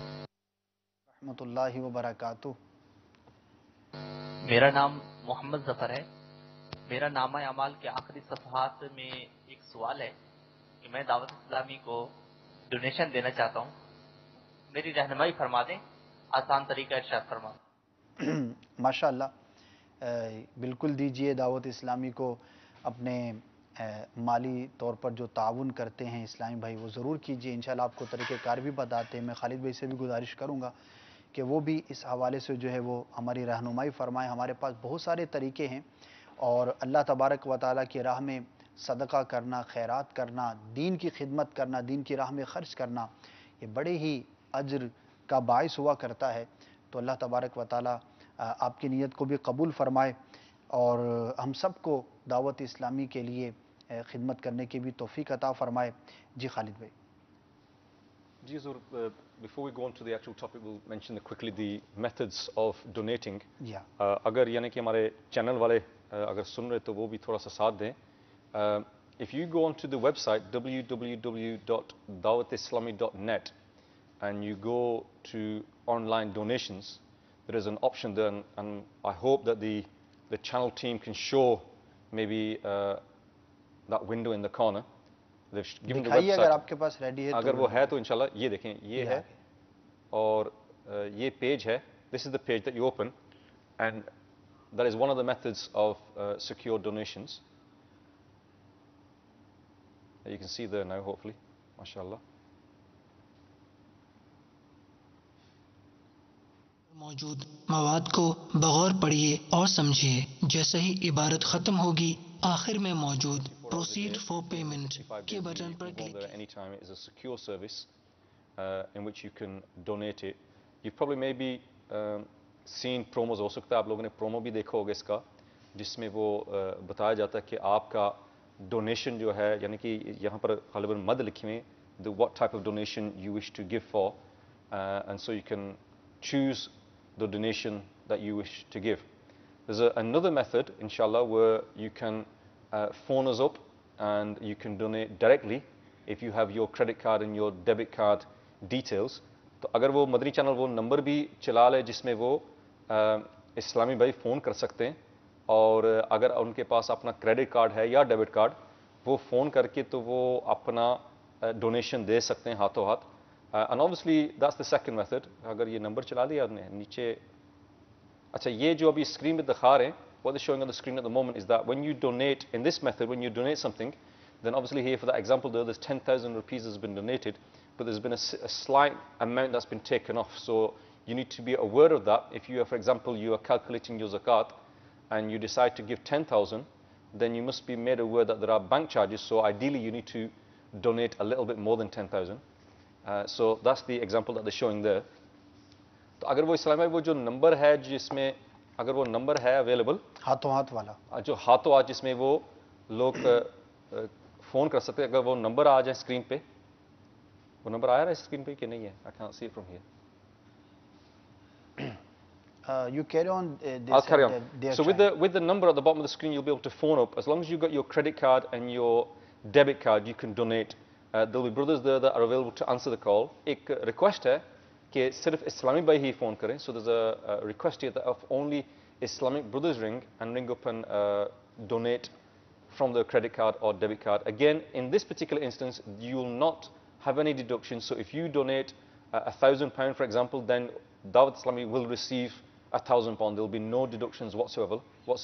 رحمۃ اللہ وبرکاتہ. میرا نام محمد ظفر ہے. میرا نامہ اعمال کے آخری صفحات میں ایک سوال ہے کہ میں دعوت اسلامی کو ڈونیشن دینا چاہتا ہوں. میری رہنمائی فرما دیں، آسان طریقہ ارشاد فرما دیں. ماشاء اللہ، بالکل دیجئے. دعوت اسلامی کو اپنے مالی طور پر جو تعاون کرتے ہیں اسلامی بھائی وہ ضرور کیجئے. انشاءاللہ آپ کو طریقہ کار بھی بتاتے ہیں. میں خالد بھائی سے بھی گزارش کروں گا کہ وہ بھی اس حوالے سے جو ہے وہ ہماری رہنمائی فرمائیں. ہمارے پاس بہت سارے طریقے ہیں اور اللہ تبارک و تعالیٰ کی راہ میں صدقہ کرنا، خیرات کرنا، دین کی خدمت کرنا، دین کی راہ میں خرچ کرنا، یہ بڑے ہی اجر کا باعث ہوا کرتا ہے. تو اللہ تبارک و تعالیٰ آپ کی نیت کو بھی قبول فرمائے اور ہم سب کو دعوت اسلامی کے لیے خدمت کرنے کی بھی توفیق عطا فرمائے. جی خالد بھائی. Ji Huzur, before we go on to the actual topic, we'll mention quickly the methods of donating. Yeah. اگر یعنی کہ ہمارے چینل والے اگر سن رہے تو وہ بھی تھوڑا سا ساتھ دیں. If you go on to the website www.dawatislami.net and you go to online donations, there is an option there and I hope that the channel team can show maybe that window in the corner. They've given the دکھائیے اگر website. آپ کے پاس ready ہے اگر وہ ہے تو انشاءاللہ یہ دیکھیں، یہ ہے اور یہ پیج ہے. This is the page that you open and that is one of the methods of secure donations. You can see there now hopefully. MashaAllah. موجود مواد کو بغور پڑھیے اور سمجھیے. جیسے ہی عبارت ختم ہوگی آخر میں موجود پروسیڈ فور پیمنٹ کے بٹن پر کلک کیجیے. Anytime it is a secure service in which you can donate it. You've probably maybe seen promos. ہو سکتا ہے آپ لوگوں نے پرومو بھی دیکھا ہوگا اس کا، جس میں وہ بتایا جاتا ہے کہ آپ کا ڈونیشن جو ہے، یعنی کہ یہاں پر غالباً مد لکھے ہوئے what type of donation you wish to give for and so you can choose the donation that you wish to give. There's another method, inshallah, where you can phone us up and you can donate directly if you have your credit card and your debit card details. تو اگر وہ مدنی channel وہ number بھی چلا لے جس میں وہ اسلامی بھائی فون کر سکتے ہیں, اور اگر ان کے پاس اپنا کریڈٹ کارڈ ہے یا ڈیبٹ کارڈ, وہ فون کر کے تو وہ اپنا ڈونیشن دے سکتے ہیں ہاتھوں ہاتھ. And obviously that's the second method. اگر یہ نمبر چلا دیا آپ نے نیچے, اچھا یہ جو ابھی اسکرین پہ دکھا رہے ہیں, what is showing on the screen at the moment is that when you donate in this method, when you donate something, then obviously here for that example there's 10,000 rupees has been donated, but there's been a slight amount that's been taken off. So you need to be aware of that. If you are, for example, you are calculating your zakat and you decide to give 10,000, then you must be made aware that there are bank charges. So ideally you need to donate a little bit more than 10,000. So that's the example that they're showing there. تو اگر وہ اسلامی وہ جو number ہے جس میں اگر وہ نمبر ہے اویلیبل ہاتھوں ہاتھ والا, جو ہاتھوں ہاتھ جس میں وہ لوگ فون کر سکتے ہیں, اگر وہ نمبر آ جائے اسکرین پہ, وہ نمبر آیا رہا ہے اسکرین پہ کہ نہیں ہے؟ I can't see it from here. You carry on. I'll carry on. So with the number at the bottom of the screen, you'll be able to phone up. As long as you've got your credit card and your debit card, you can donate. There'll be brothers there that are available to answer the call. ایک request ہے کہ صرف اسلامی بھائی ہی phone کریں. So there's a request here that of only Islamic brothers ring up and donate from their credit card or debit card. Again, in this particular instance, you will not have any deductions. So if you donate £1,000, for example, then Dawat Islami will receive £1,000. There will be no deductions whatsoever.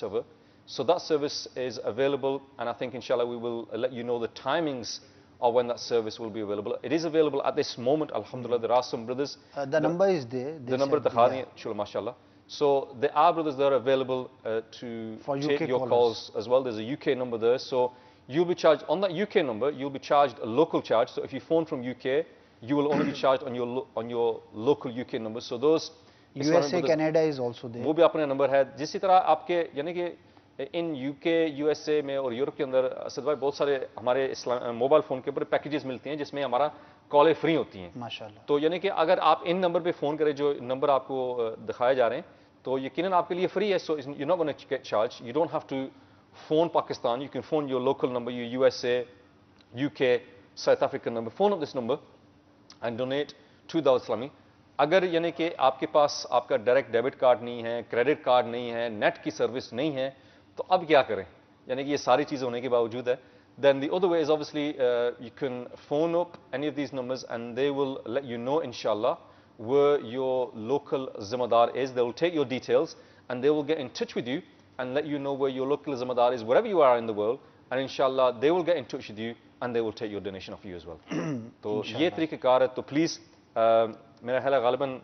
So that service is available, and I think inshallah we will let you know the timings of when that service will be available. It is available at this moment, alhamdulillah. There are some brothers. The number is there. The number takhani, inshallah, mashallah. So there are brothers that are available to take your calls as well. There's a UK number there. So you'll be charged on that UK number. You'll be charged a local charge. So if you phone from UK, you will only be charged on your local UK number. So those USA, Canada is also there. وہ بھی اپنا number ہے. جسی طرح آپ کے یعنی کہ in U K U S A میں اور یورپ کے اندر اسد بھائی بہت سارے ہمارے موبائل فون کے اوپر پیکیجز ملتے ہیں جس میں ہمارا کالیں فری ہوتی ہیں ماشاءاللہ. تو یعنی کہ اگر آپ ان نمبر پہ فون کریں جو نمبر آپ کو دکھائے جا رہے ہیں تو یقیناً آپ کے لیے فری ہے. So you not gonna get charge. You don't have to phone Pakistan. You can phone your local number, U S A, U K, South African number. Phone up this number and donate to Dawat Islami. اگر یعنی کہ آپ کے پاس آپ کا direct debit card نہیں ہے, credit card نہیں ہے, نیٹ کی سروس نہیں ہے, تو اب کیا کریں؟ یعنی کہ یہ ساری چیزیں ہونے کے باوجود ہے. Then the other way is obviously you can phone up any of these numbers and they will let you know inshallah where your local zimadar is. They will take your details and they will get in touch with you and let you know where your local zimadar is wherever you are in the world, and inshallah they will get in touch with you and they will take your donation off you as well. تو یہ طریقہ کار ہے. تو please میرا خیال ہے غالباً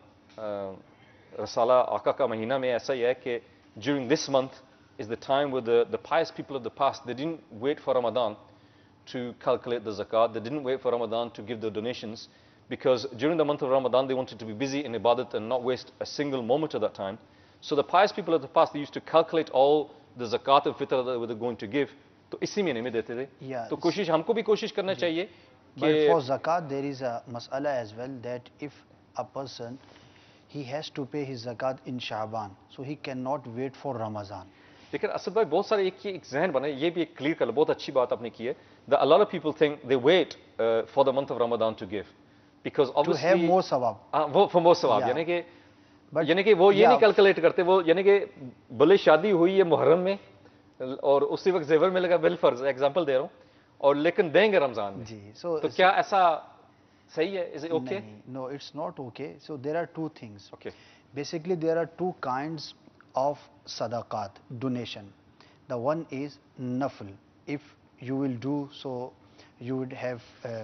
رسالہ آقا کا مہینہ میں ایسا ہی ہے کہ during this month is the time where the pious people of the past, they didn't wait for Ramadan to calculate the zakat. They didn't wait for Ramadan to give their donations, because during the month of Ramadan they wanted to be busy in ibadat and not waste a single moment of that time. So the pious people of the past, they used to calculate all the zakat and fitr that they were going to give. تو اسی مہینے میں دیتے تھے. تو کوشش ہم کو بھی کوشش کرنا چاہیے. But for zakat there is a mas'ala as well, that if a person he has to pay his zakat in Sha'ban, so he cannot wait for Ramadan. لیکن اسد بھائی بہت سارے ایک ذہن بنا, یہ بھی ایک کلیئر کر لو, بہت اچھی بات آپ نے کی ہے. A lot of people think they wait for the month of Ramadan to give, because obviously to have more sawab. For more sawab, یعنی کہ وہ یہ نہیں کیلکولیٹ کرتے, وہ یعنی کہ بھلے شادی ہوئی ہے محرم میں اور اسی وقت زیور میں لگا بالفرض, ایگزامپل دے رہا ہوں, اور لیکن دیں گے رمضان میں. جی. تو کیا ایسا صحیح ہے؟ Is it okay? No, it's not okay. So there are two things. Okay. Basically there are two kinds of sadaqat, donation. The one is nafl. If you will do so, you would have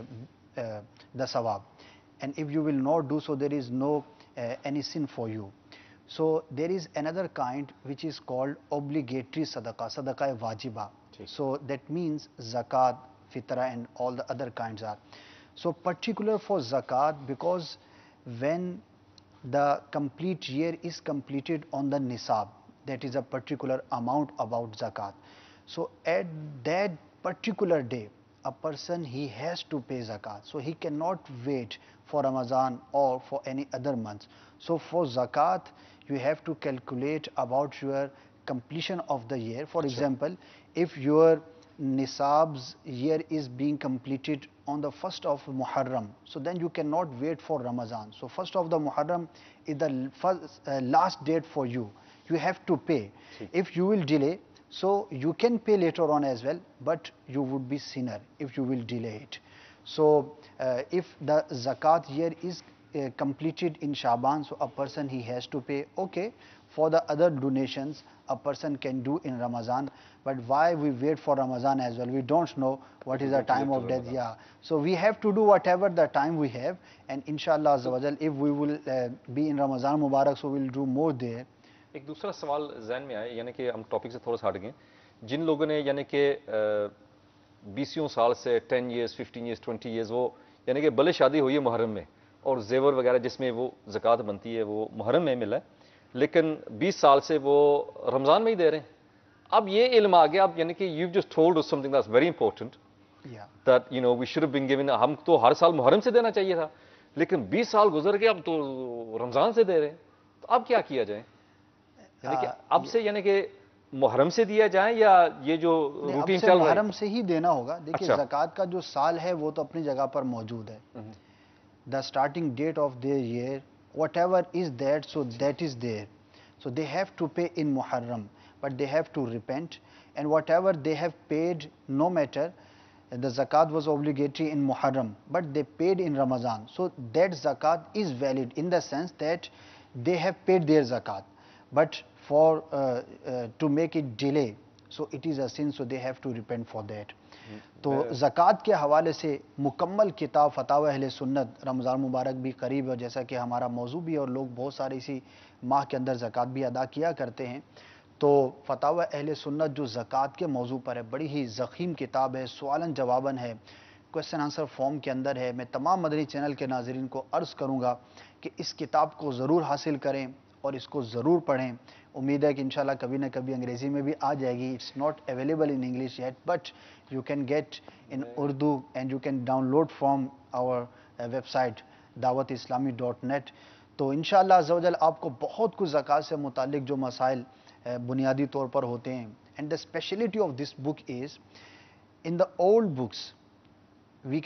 the sawab, and if you will not do so, there is no any sin for you. So there is another kind which is called obligatory sadaqah, sadaqah wajiba. So that means zakat, fitra and all the other kinds are. So particular for zakat, because when the complete year is completed on the nisab, that is a particular amount about zakat. So at that particular day, a person he has to pay zakat. So he cannot wait for Ramadan or for any other month. So for zakat, you have to calculate about your completion of the year. For example, if your nisab's year is being completed on the 1st of Muharram, so then you cannot wait for Ramadan. So 1st of the Muharram is the last date for you. You have to pay. If you will delay, so you can pay later on as well, but you would be sinner if you will delay it. So if the zakat year is completed in Shaban, so a person he has to pay. Okay, for the other donations a person can do in Ramadan, but why we wait for Ramadan as well? We don't know what is the time of death. Yeah, so we have to do whatever the time we have, and inshallah azza wa jal, if we will be in Ramadan Mubarak, so we will do more there. ایک دوسرا سوال ذہن میں آیا, یعنی کہ ہم topic سے تھوڑا سا ہٹ گئے. جن لوگوں نے یعنی کہ 20 سال سے 10 ایئرز 15 ایئرز 20 ایئرز وہ یعنی کہ بھلے شادی ہوئی ہے محرم میں اور زیور وغیرہ جس میں وہ زکوٰۃ بنتی ہے وہ محرم میں ملا ہے, لیکن 20 سال سے وہ رمضان میں ہی دے رہے ہیں. اب یہ علم آ گیا, اب یعنی کہ you just told us something that's very important, that you know we should have been given, ہم تو ہر سال محرم سے دینا چاہیے تھا, لیکن 20 سال گزر گئے اب تو رمضان سے دے رہے ہیں, تو اب کیا کیا جائے؟ یعنی کہ اب سے یعنی کہ محرم سے دیا جائے یا یہ جو روٹین چل رہا ہے محرم سے ہی دینا ہوگا. دیکھیے زکوٰۃ کا جو سال ہے وہ تو اپنی جگہ پر موجود ہے. The starting date of their year, whatever is that, so that is there. So they have to pay in Muharram, but they have to repent, and whatever they have paid, no matter, the zakat was obligatory in Muharram, but they paid in Ramadan. So that zakat is valid in the sense that they have paid their zakat, but for to make it delay, so it is a sin, so they have to repent for that. تو زکوٰۃ کے حوالے سے مکمل کتاب فتاوی اہل سنت, رمضان مبارک بھی قریب ہے جیسا کہ ہمارا موضوع بھی, اور لوگ بہت سارے اسی ماہ کے اندر زکوٰۃ بھی ادا کیا کرتے ہیں. تو فتاوی اہل سنت جو زکوٰۃ کے موضوع پر ہے, بڑی ہی ضخیم کتاب ہے, سوالن جواباً ہے, کویسچن آنسر فارم کے اندر ہے. میں تمام مدنی چینل کے ناظرین کو عرض کروں گا کہ اس کتاب کو ضرور حاصل کریں اور اس کو ضرور پڑھیں. امید ہے کہ انشاءاللہ کبھی نہ کبھی انگریزی میں بھی آ جائے گی. It's not available in English yet, but you can get in Urdu and you can download from our website dawat-islami.net. تو انشاءاللہ عز و جل آپ کو بہت کچھ زکوٰۃ سے متعلق جو مسائل بنیادی طور پر ہوتے ہیں. And the speciality of this book is, in the old books we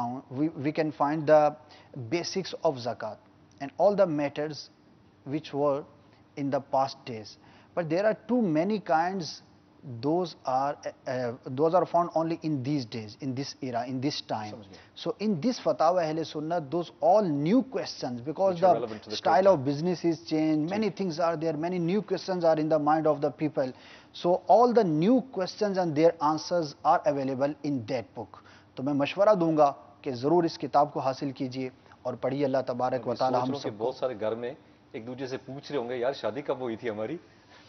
can find the basics of zakat and all the matters which were in the past days, but there are too many kinds, those are found only in these days, in this era, in this time. So in this fatawa ahl sunnah, those all new questions, because the style of business is changed, many things are there, many new questions are in the mind of the people, so all the new questions and their answers are available in that book. تو میں مشورہ دوں گا کہ ضرور اس کتاب کو حاصل کیجئے اور پڑھیے. اللہ تبارک و تعالی ہم سب بہت سارے گھر میں ایک دوسرے سے پوچھ رہے ہوں گے, یار شادی کب ہوئی تھی ہماری,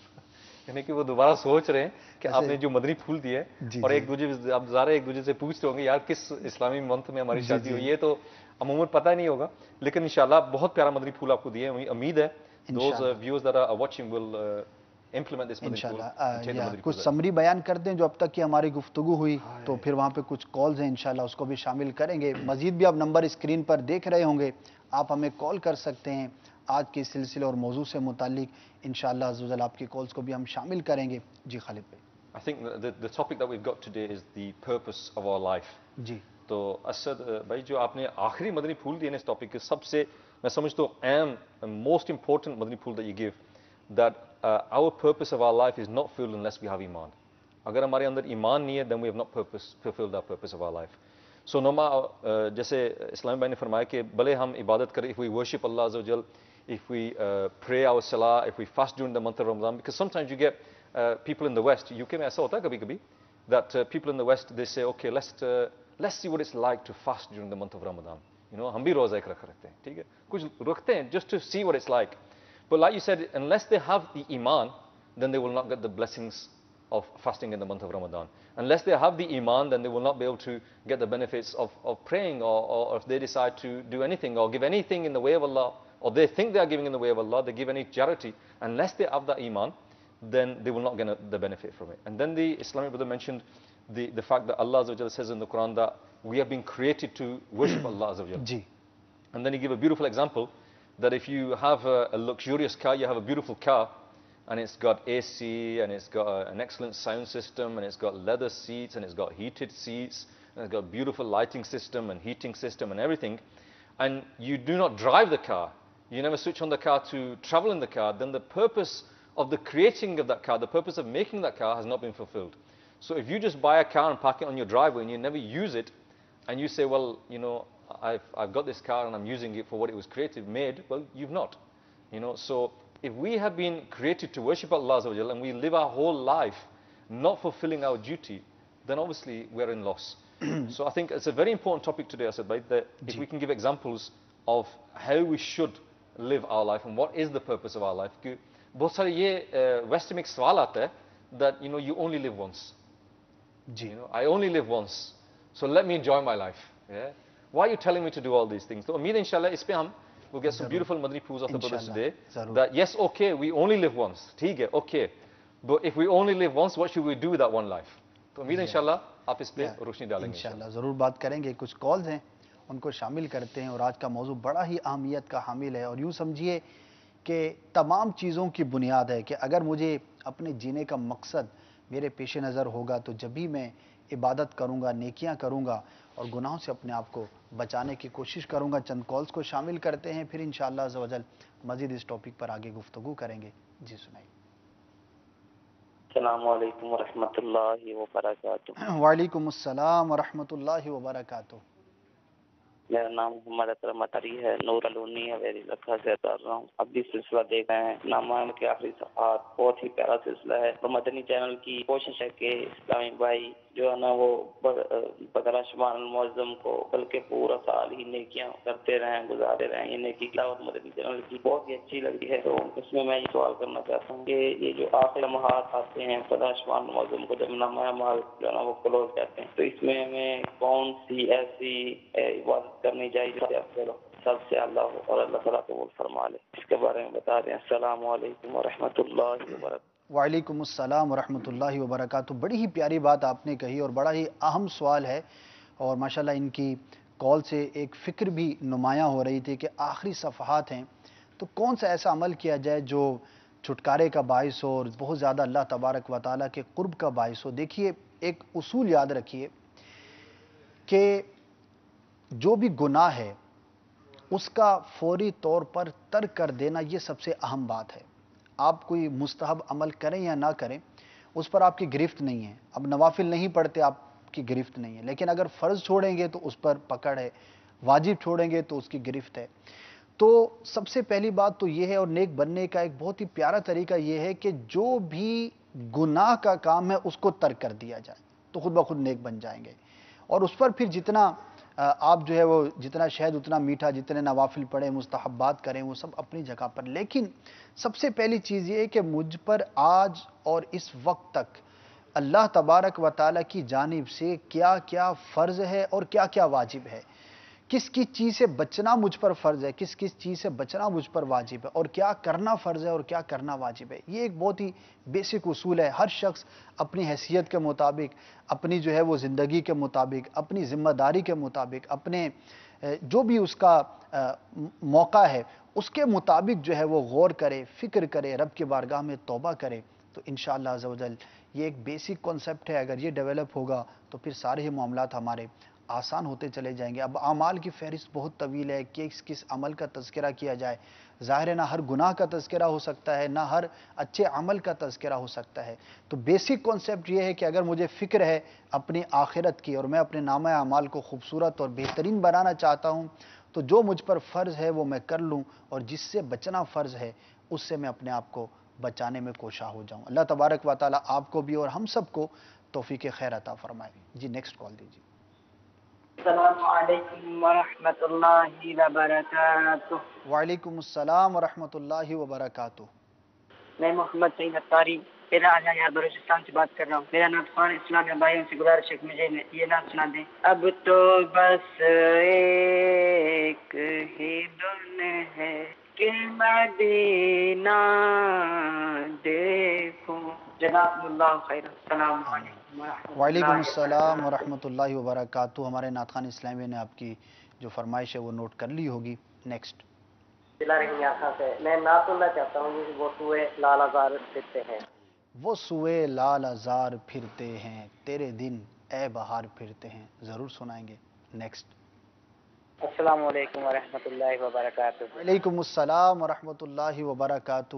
یعنی کہ وہ دوبارہ سوچ رہے ہیں کہ آپ نے جو مدنی پھول دیے, اور ایک دوسرے اب ظاہر ایک دوسرے سے پوچھ رہے ہوں گے یار کس اسلامی منتھ میں ہماری شادی ہوئی ہے, تو عموماً پتہ نہیں ہوگا, لیکن انشاءاللہ بہت پیارا مدنی پھول آپ کو دیے. امید ہے those viewers that are watching will implement this مدنی پھول. کچھ سمری بیان کر دیں جو اب تک کی ہماری گفتگو ہوئی, تو پھر وہاں پہ کچھ کالز ہیں انشاءاللہ اس کو بھی شامل کریں گے. مزید بھی آپ نمبر اسکرین پر دیکھ رہے ہوں گے, آپ ہمیں کال کر سکتے ہیں آج کے سلسلے اور موضوع سے متعلق. انشاءاللہ عز و جل آپ کی کالز کو بھی ہم شامل کریں گے. جی خالد بھائی. I think the topic that we've got today is the purpose of our life. جی تو اسد بھائی جو آپ نے آخری مدنی پھول دیے نا اس ٹاپک کے, سب سے میں سمجھتا ہوں اہم موسٹ امپورٹنٹ مدنی پھول that you give, that our purpose of our life is not filled unless we have ایمان. اگر ہمارے اندر ایمان نہیں ہے then we have not fulfilled our purpose of our life. So جیسے اسلام بھائی نے فرمایا کہ بھلے ہم عبادت کریں, if we worship Allah Azza wa Jal, if we pray our salah, if we fast during the month of Ramadan, because sometimes you get people in the West, UK میں ایسا ہوتا ہے کبھی کبھی, that people in the West they say okay let's see what it's like to fast during the month of Ramadan. You know, ہم بھی روزہ ایک رکھتے ہیں, ٹھیک ہے, کچھ رکھتے ہیں just to see what it's like. But like you said, unless they have the iman, then they will not get the blessings of fasting in the month of Ramadan. Unless they have the iman, then they will not be able to get the benefits of praying, or if they decide to do anything or give anything in the way of Allah, or they think they are giving in the way of Allah, they give any charity, unless they have the iman, then they will not get the benefit from it. And then the Islamic brother mentioned the fact that Allah Azza wa Jalla says in the Quran that we have been created to worship Allah Azza wa Jalla. G And then he gave a beautiful example that if you have a luxurious car, you have a beautiful car, and it's got AC, and it's got an excellent sound system, and it's got leather seats, and it's got heated seats, it's got a beautiful lighting system and heating system and everything, and you do not drive the car, you never switch on the car to travel in the car, then the purpose of the creating of that car, the purpose of making that car has not been fulfilled. So if you just buy a car and park it on your driveway and you never use it, and you say, well, you know, I've got this car and I'm using it for what it was made, well, you've not. You know, so if we have been created to worship Allah Azza wa Jalla and we live our whole life not fulfilling our duty, then obviously we're in loss. So I think it's a very important topic today, Asad bhai, that if we can give examples of how we should live our life and what is the purpose of our life. کہ بہت سارے یہ waste میں ایک سوال آتا ہے that you know you only live once. You know, I only live once. So let me enjoy my life. Yeah? Why are you telling me to do all these things? So Amir, inshallah, is pe hum we'll get some beautiful Madani proofs of the brothers today. That yes, okay, we only live once. ٹھیک ہے, okay. But if we only live once, what should we do with that one life? تو امید انشاءاللہ آپ اس پہ روشنی ڈالیں گے. انشاءاللہ ضرور بات کریں گے. کچھ کالز ہیں ان کو شامل کرتے ہیں, اور آج کا موضوع بڑا ہی اہمیت کا حامل ہے, اور یوں سمجھیے کہ تمام چیزوں کی بنیاد ہے کہ اگر مجھے اپنے جینے کا مقصد میرے پیش نظر ہوگا تو جب بھی میں عبادت کروں گا, نیکیاں کروں گا اور گناہوں سے اپنے آپ کو بچانے کی کوشش کروں گا. چند کالز کو شامل کرتے ہیں, پھر انشاءاللہ عز و جل مزید اس ٹاپک پر آگے گفتگو کریں گے. جی سنائیے. السلام علیکم ورحمۃ اللہ وبرکاتہ. وعلیکم السلام ورحمۃ اللہ وبرکاتہ. میرا نام محمد اکرم اطہری ہے, نور الونی حویلی لکھا سے کر رہا ہوں. اب بھی سلسلہ دیکھ رہے ہیں, نامہ کے آخری صفحات, بہت ہی پیارا سلسلہ ہے. اور مدنی چینل کی کوشش ہے کہ اسلامی بھائی جو ہے نا وہ بقرہ شمار المعظم کو بلکہ پورا سال ہی نیکیاں کرتے رہیں, گزارتے رہیں. یہ نیکی تلاوت مدنی چینل کی بہت ہی اچھی لگتی ہے. تو اس میں یہ سوال کرنا چاہتا ہوں کہ یہ جو آخری لمحات آتے ہیں بقرہ شمار المعظم کو جب نامہ اعمال جو ہے نا وہ کلوز کرتے ہیں, تو اس میں ہمیں کون سی ایسی عبادت کرنی چاہیے سب سے اللہ اور اللہ تعالیٰ قبول فرما لے, اس کے بارے میں بتا دیں. السلام علیکم ورحمۃ اللہ وبرکاتہ. وعلیکم السلام ورحمۃ اللہ وبرکاتہ. بڑی ہی پیاری بات آپ نے کہی اور بڑا ہی اہم سوال ہے, اور ماشاءاللہ ان کی کال سے ایک فکر بھی نمایاں ہو رہی تھی کہ آخری صفحات ہیں تو کون سا ایسا عمل کیا جائے جو چھٹکارے کا باعث ہو اور بہت زیادہ اللہ تبارک و تعالیٰ کے قرب کا باعث ہو. دیکھیے, ایک اصول یاد رکھیے کہ جو بھی گناہ ہے اس کا فوری طور پر ترک کر دینا یہ سب سے اہم بات ہے. آپ کوئی مستحب عمل کریں یا نہ کریں اس پر آپ کی گرفت نہیں ہے. اب نوافل نہیں پڑھتے آپ کی گرفت نہیں ہے, لیکن اگر فرض چھوڑیں گے تو اس پر پکڑ ہے, واجب چھوڑیں گے تو اس کی گرفت ہے. تو سب سے پہلی بات تو یہ ہے, اور نیک بننے کا ایک بہت ہی پیارا طریقہ یہ ہے کہ جو بھی گناہ کا کام ہے اس کو ترک کر دیا جائے تو خود بخود نیک بن جائیں گے. اور اس پر پھر جتنا آپ جو ہے وہ جتنا شہد اتنا میٹھا, جتنے نوافل پڑھیں, مستحبات کریں, وہ سب اپنی جگہ پر. لیکن سب سے پہلی چیز یہ ہے کہ مجھ پر آج اور اس وقت تک اللہ تبارک و تعالیٰ کی جانب سے کیا کیا فرض ہے اور کیا کیا واجب ہے, کس کس چیز سے بچنا مجھ پر فرض ہے, کس کس چیز سے بچنا مجھ پر واجب ہے, اور کیا کرنا فرض ہے اور کیا کرنا واجب ہے. یہ ایک بہت ہی بیسک اصول ہے. ہر شخص اپنی حیثیت کے مطابق, اپنی جو ہے وہ زندگی کے مطابق, اپنی ذمہ داری کے مطابق, اپنے جو بھی اس کا موقع ہے اس کے مطابق جو ہے وہ غور کرے, فکر کرے, رب کی بارگاہ میں توبہ کرے. تو انشاءاللہ عز و جل یہ ایک بیسک کانسیپٹ ہے. اگر یہ ڈیولپ ہوگا تو پھر سارے ہی معاملات ہمارے آسان ہوتے چلے جائیں گے. اب اعمال کی فہرست بہت طویل ہے, کس عمل کا تذکرہ کیا جائے. ظاہر ہے نہ ہر گناہ کا تذکرہ ہو سکتا ہے, نہ ہر اچھے عمل کا تذکرہ ہو سکتا ہے. تو بیسک کانسیپٹ یہ ہے کہ اگر مجھے فکر ہے اپنی آخرت کی اور میں اپنے نامہ اعمال کو خوبصورت اور بہترین بنانا چاہتا ہوں, تو جو مجھ پر فرض ہے وہ میں کر لوں, اور جس سے بچنا فرض ہے اس سے میں اپنے آپ کو بچانے میں کوشاں ہو جاؤں. اللہ تبارک و تعالیٰ آپ کو بھی اور ہم سب کو توفیق خیر عطا فرمائے. جی نیکسٹ کال دیجیے. السلام علیکم ورحمۃ اللہ وبرکاتہ. وعلیکم السلام ورحمۃ اللہ وبرکاتہ. میں محمد سعید اختاری پیدا یار بلوچستان سے بات کر رہا ہوں. میرا نام خان اسلامیہ بھائیوں سے گزارش ہے کہ مجھے یہ نام سنا دیں. اب تو بس ایک ہی دن ہے کہ مدینہ دیکھوں. جزاکم اللہ خیر. السلام علیکم. وعلیکم السلام ورحمۃ اللہ وبرکاتہ. ہمارے نعت خوان اسلامی نے آپ کی جو فرمائش ہے وہ نوٹ کر لی ہوگی. نیکسٹ. میں نعت سننا چاہتا ہوں. وہ سوئے لال آزار پھرتے ہیں, وہ سوئے لال آزار پھرتے ہیں, تیرے دن اے بہار پھرتے ہیں، ضرور سنائیں گے. نیکسٹ. السلام علیکم ورحمۃ اللہ وبرکاتہ. وعلیکم السلام ورحمۃ اللہ وبرکاتہ.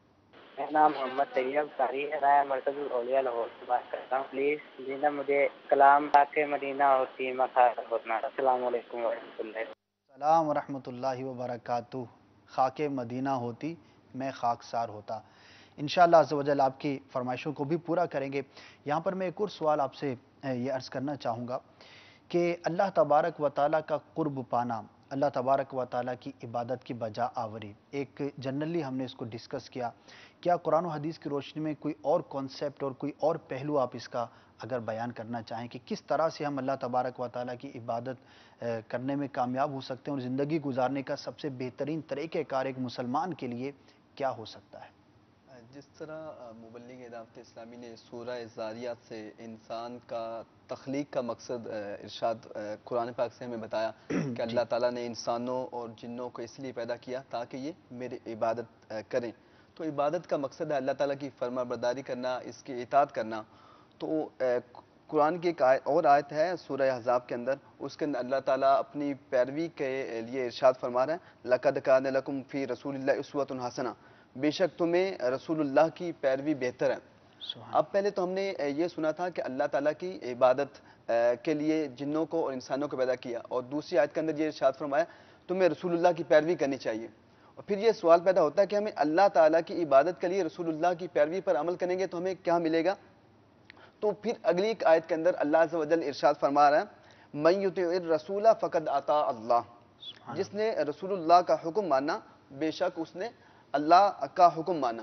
میرا نام محمد طیب طاری ہے، میں مرکز الاولیاء لاہور سے بات کرتا ہوں. پلیز جنہیں مجھے کلام پاک مدینہ ہوتی مخاطب ہونا. السلام علیکم ورحمۃ اللہ. السلام ورحمۃ اللہ وبرکاتہ. خاک مدینہ ہوتی میں خاکسار ہوتا. انشاءاللہ عز و جل آپ کی فرمائشوں کو بھی پورا کریں گے. یہاں پر میں ایک اور سوال آپ سے یہ عرض کرنا چاہوں گا کہ اللہ تبارک و تعالیٰ کا قرب پانا، اللہ تبارک و تعالیٰ کی عبادت کی بجا آوری، ایک جنرلی ہم نے اس کو ڈسکس کیا. کیا قرآن و حدیث کی روشنی میں کوئی اور کانسیپٹ اور کوئی اور پہلو آپ اس کا اگر بیان کرنا چاہیں کہ کس طرح سے ہم اللہ تبارک و تعالیٰ کی عبادت کرنے میں کامیاب ہو سکتے ہیں اور زندگی گزارنے کا سب سے بہترین طریقہ کار ایک مسلمان کے لیے کیا ہو سکتا ہے؟ جس طرح مبلغ دعوت اسلامی نے سورہ زاریات سے انسان کا تخلیق کا مقصد ارشاد قرآن پاک سے ہمیں بتایا کہ اللہ تعالیٰ نے انسانوں اور جنوں کو اس لیے پیدا کیا تاکہ یہ میری عبادت کریں. تو عبادت کا مقصد ہے اللہ تعالیٰ کی فرما برداری کرنا، اس کی اطاعت کرنا. تو قرآن کی ایک اور آیت ہے سورہ احزاب کے اندر، اس کے اندر اللہ تعالیٰ اپنی پیروی کے لیے ارشاد فرما رہے ہیں لَقَدْ كَانَ لَكُمْ فِي رَسُولِ اللَّهِ أُسْوَةٌ حَسَنَةٌ، بے شک تمہیں رسول اللہ کی پیروی بہتر ہے. اب پہلے تو ہم نے یہ سنا تھا کہ اللہ تعالیٰ کی عبادت کے لیے جنوں کو اور انسانوں کو پیدا کیا، اور دوسری آیت کے اندر یہ ارشاد فرمایا تمہیں رسول اللہ کی پیروی کرنی چاہیے. اور پھر یہ سوال پیدا ہوتا ہے کہ ہمیں اللہ تعالیٰ کی عبادت کے لیے رسول اللہ کی پیروی پر عمل کریں گے تو ہمیں کیا ملے گا؟ تو پھر اگلی ایک آیت کے اندر اللہ عز و جل ارشاد فرما رہا ہے مَن یُطِعِ الرَّسُولَ فَقَدْ أَطَاعَ اللَّهَ، جس نے رسول اللہ کا حکم مانا بے شک اس نے اللہ کا حکم مانا.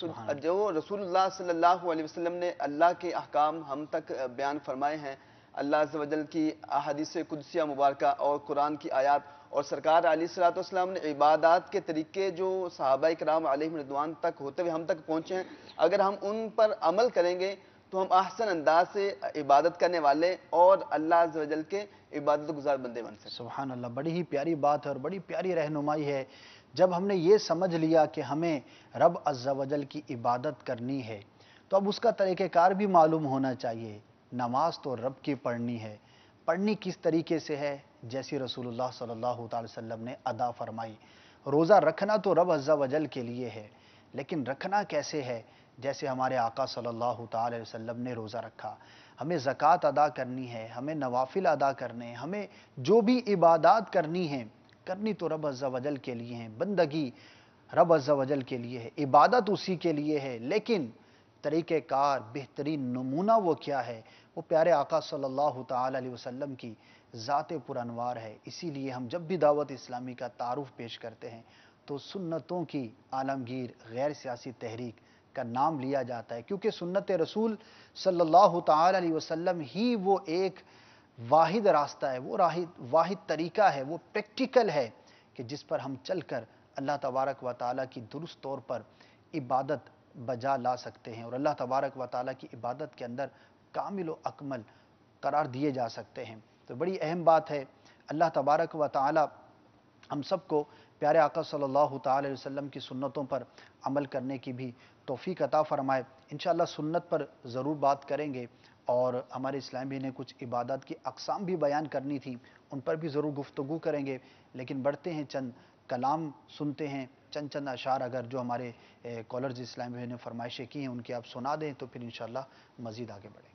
جو رسول اللہ صلی اللہ علیہ وسلم نے اللہ کے احکام ہم تک بیان فرمائے ہیں، اللہ عز و جل کی احادیث قدسیہ مبارکہ اور قرآن کی آیات، اور سرکار علیہ الصلوۃ والسلام نے عبادات کے طریقے جو صحابہ کرام علیہم رضوان تک ہوتے ہوئے ہم تک پہنچے ہیں، اگر ہم ان پر عمل کریں گے تو ہم احسن انداز سے عبادت کرنے والے اور اللہ عز و جل کے عبادت گزار بندے بن سکتے. سبحان اللہ، بڑی ہی پیاری بات ہے اور بڑی پیاری رہنمائی ہے. جب ہم نے یہ سمجھ لیا کہ ہمیں رب عز و جل کی عبادت کرنی ہے تو اب اس کا طریقہ کار بھی معلوم ہونا چاہیے. نماز تو رب کی پڑھنی ہے، پڑھنی کس طریقے سے ہے؟ جیسی رسول اللہ صلی اللہ تعالی وسلم نے ادا فرمائی. روزہ رکھنا تو رب عز و جل کے لیے ہے، لیکن رکھنا کیسے ہے؟ جیسے ہمارے آقا صلی اللہ تعالی وسلم نے روزہ رکھا. ہمیں زکوٰۃ ادا کرنی ہے، ہمیں نوافل ادا کرنے ہیں، ہمیں جو بھی عبادات کرنی ہیں کرنی تو رب عز و جل کے لیے ہیں. بندگی رب عز و جل کے لیے ہے، عبادت اسی کے لیے ہے، لیکن طریقہ کار بہترین نمونہ وہ کیا ہے؟ وہ پیارے آقا صلی اللہ تعالی علیہ وسلم کی ذات پر انوار ہے. اسی لیے ہم جب بھی دعوت اسلامی کا تعارف پیش کرتے ہیں تو سنتوں کی عالمگیر غیر سیاسی تحریک کا نام لیا جاتا ہے، کیونکہ سنت رسول صلی اللہ تعالی علیہ وسلم ہی وہ ایک واحد راستہ ہے، وہ واحد طریقہ ہے، وہ پریکٹیکل ہے کہ جس پر ہم چل کر اللہ تبارک و تعالیٰ کی درست طور پر عبادت بجا لا سکتے ہیں اور اللہ تبارک و تعالیٰ کی عبادت کے اندر کامل و اکمل قرار دیے جا سکتے ہیں. تو بڑی اہم بات ہے. اللہ تبارک و تعالیٰ ہم سب کو پیارے آقا صلی اللہ تعالی علیہ وسلم کی سنتوں پر عمل کرنے کی بھی توفیق عطا فرمائے. انشاءاللہ سنت پر ضرور بات کریں گے، اور ہمارے اسلام بھی نے کچھ عبادات کی اقسام بھی بیان کرنی تھی، ان پر بھی ضرور گفتگو کریں گے. لیکن بڑھتے ہیں، چند کلام سنتے ہیں، چند اشعار اگر جو ہمارے کالرز اسلام بھی نے فرمائشیں کی ہیں ان کی آپ سنا دیں تو پھر انشاءاللہ مزید آگے بڑھیں.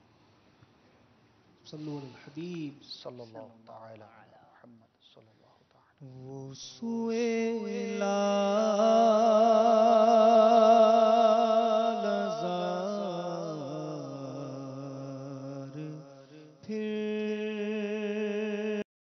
صلو علی الحبیب صلی اللہ تعالی علی محمد صلی اللہ تعالی. وہ سوئے لا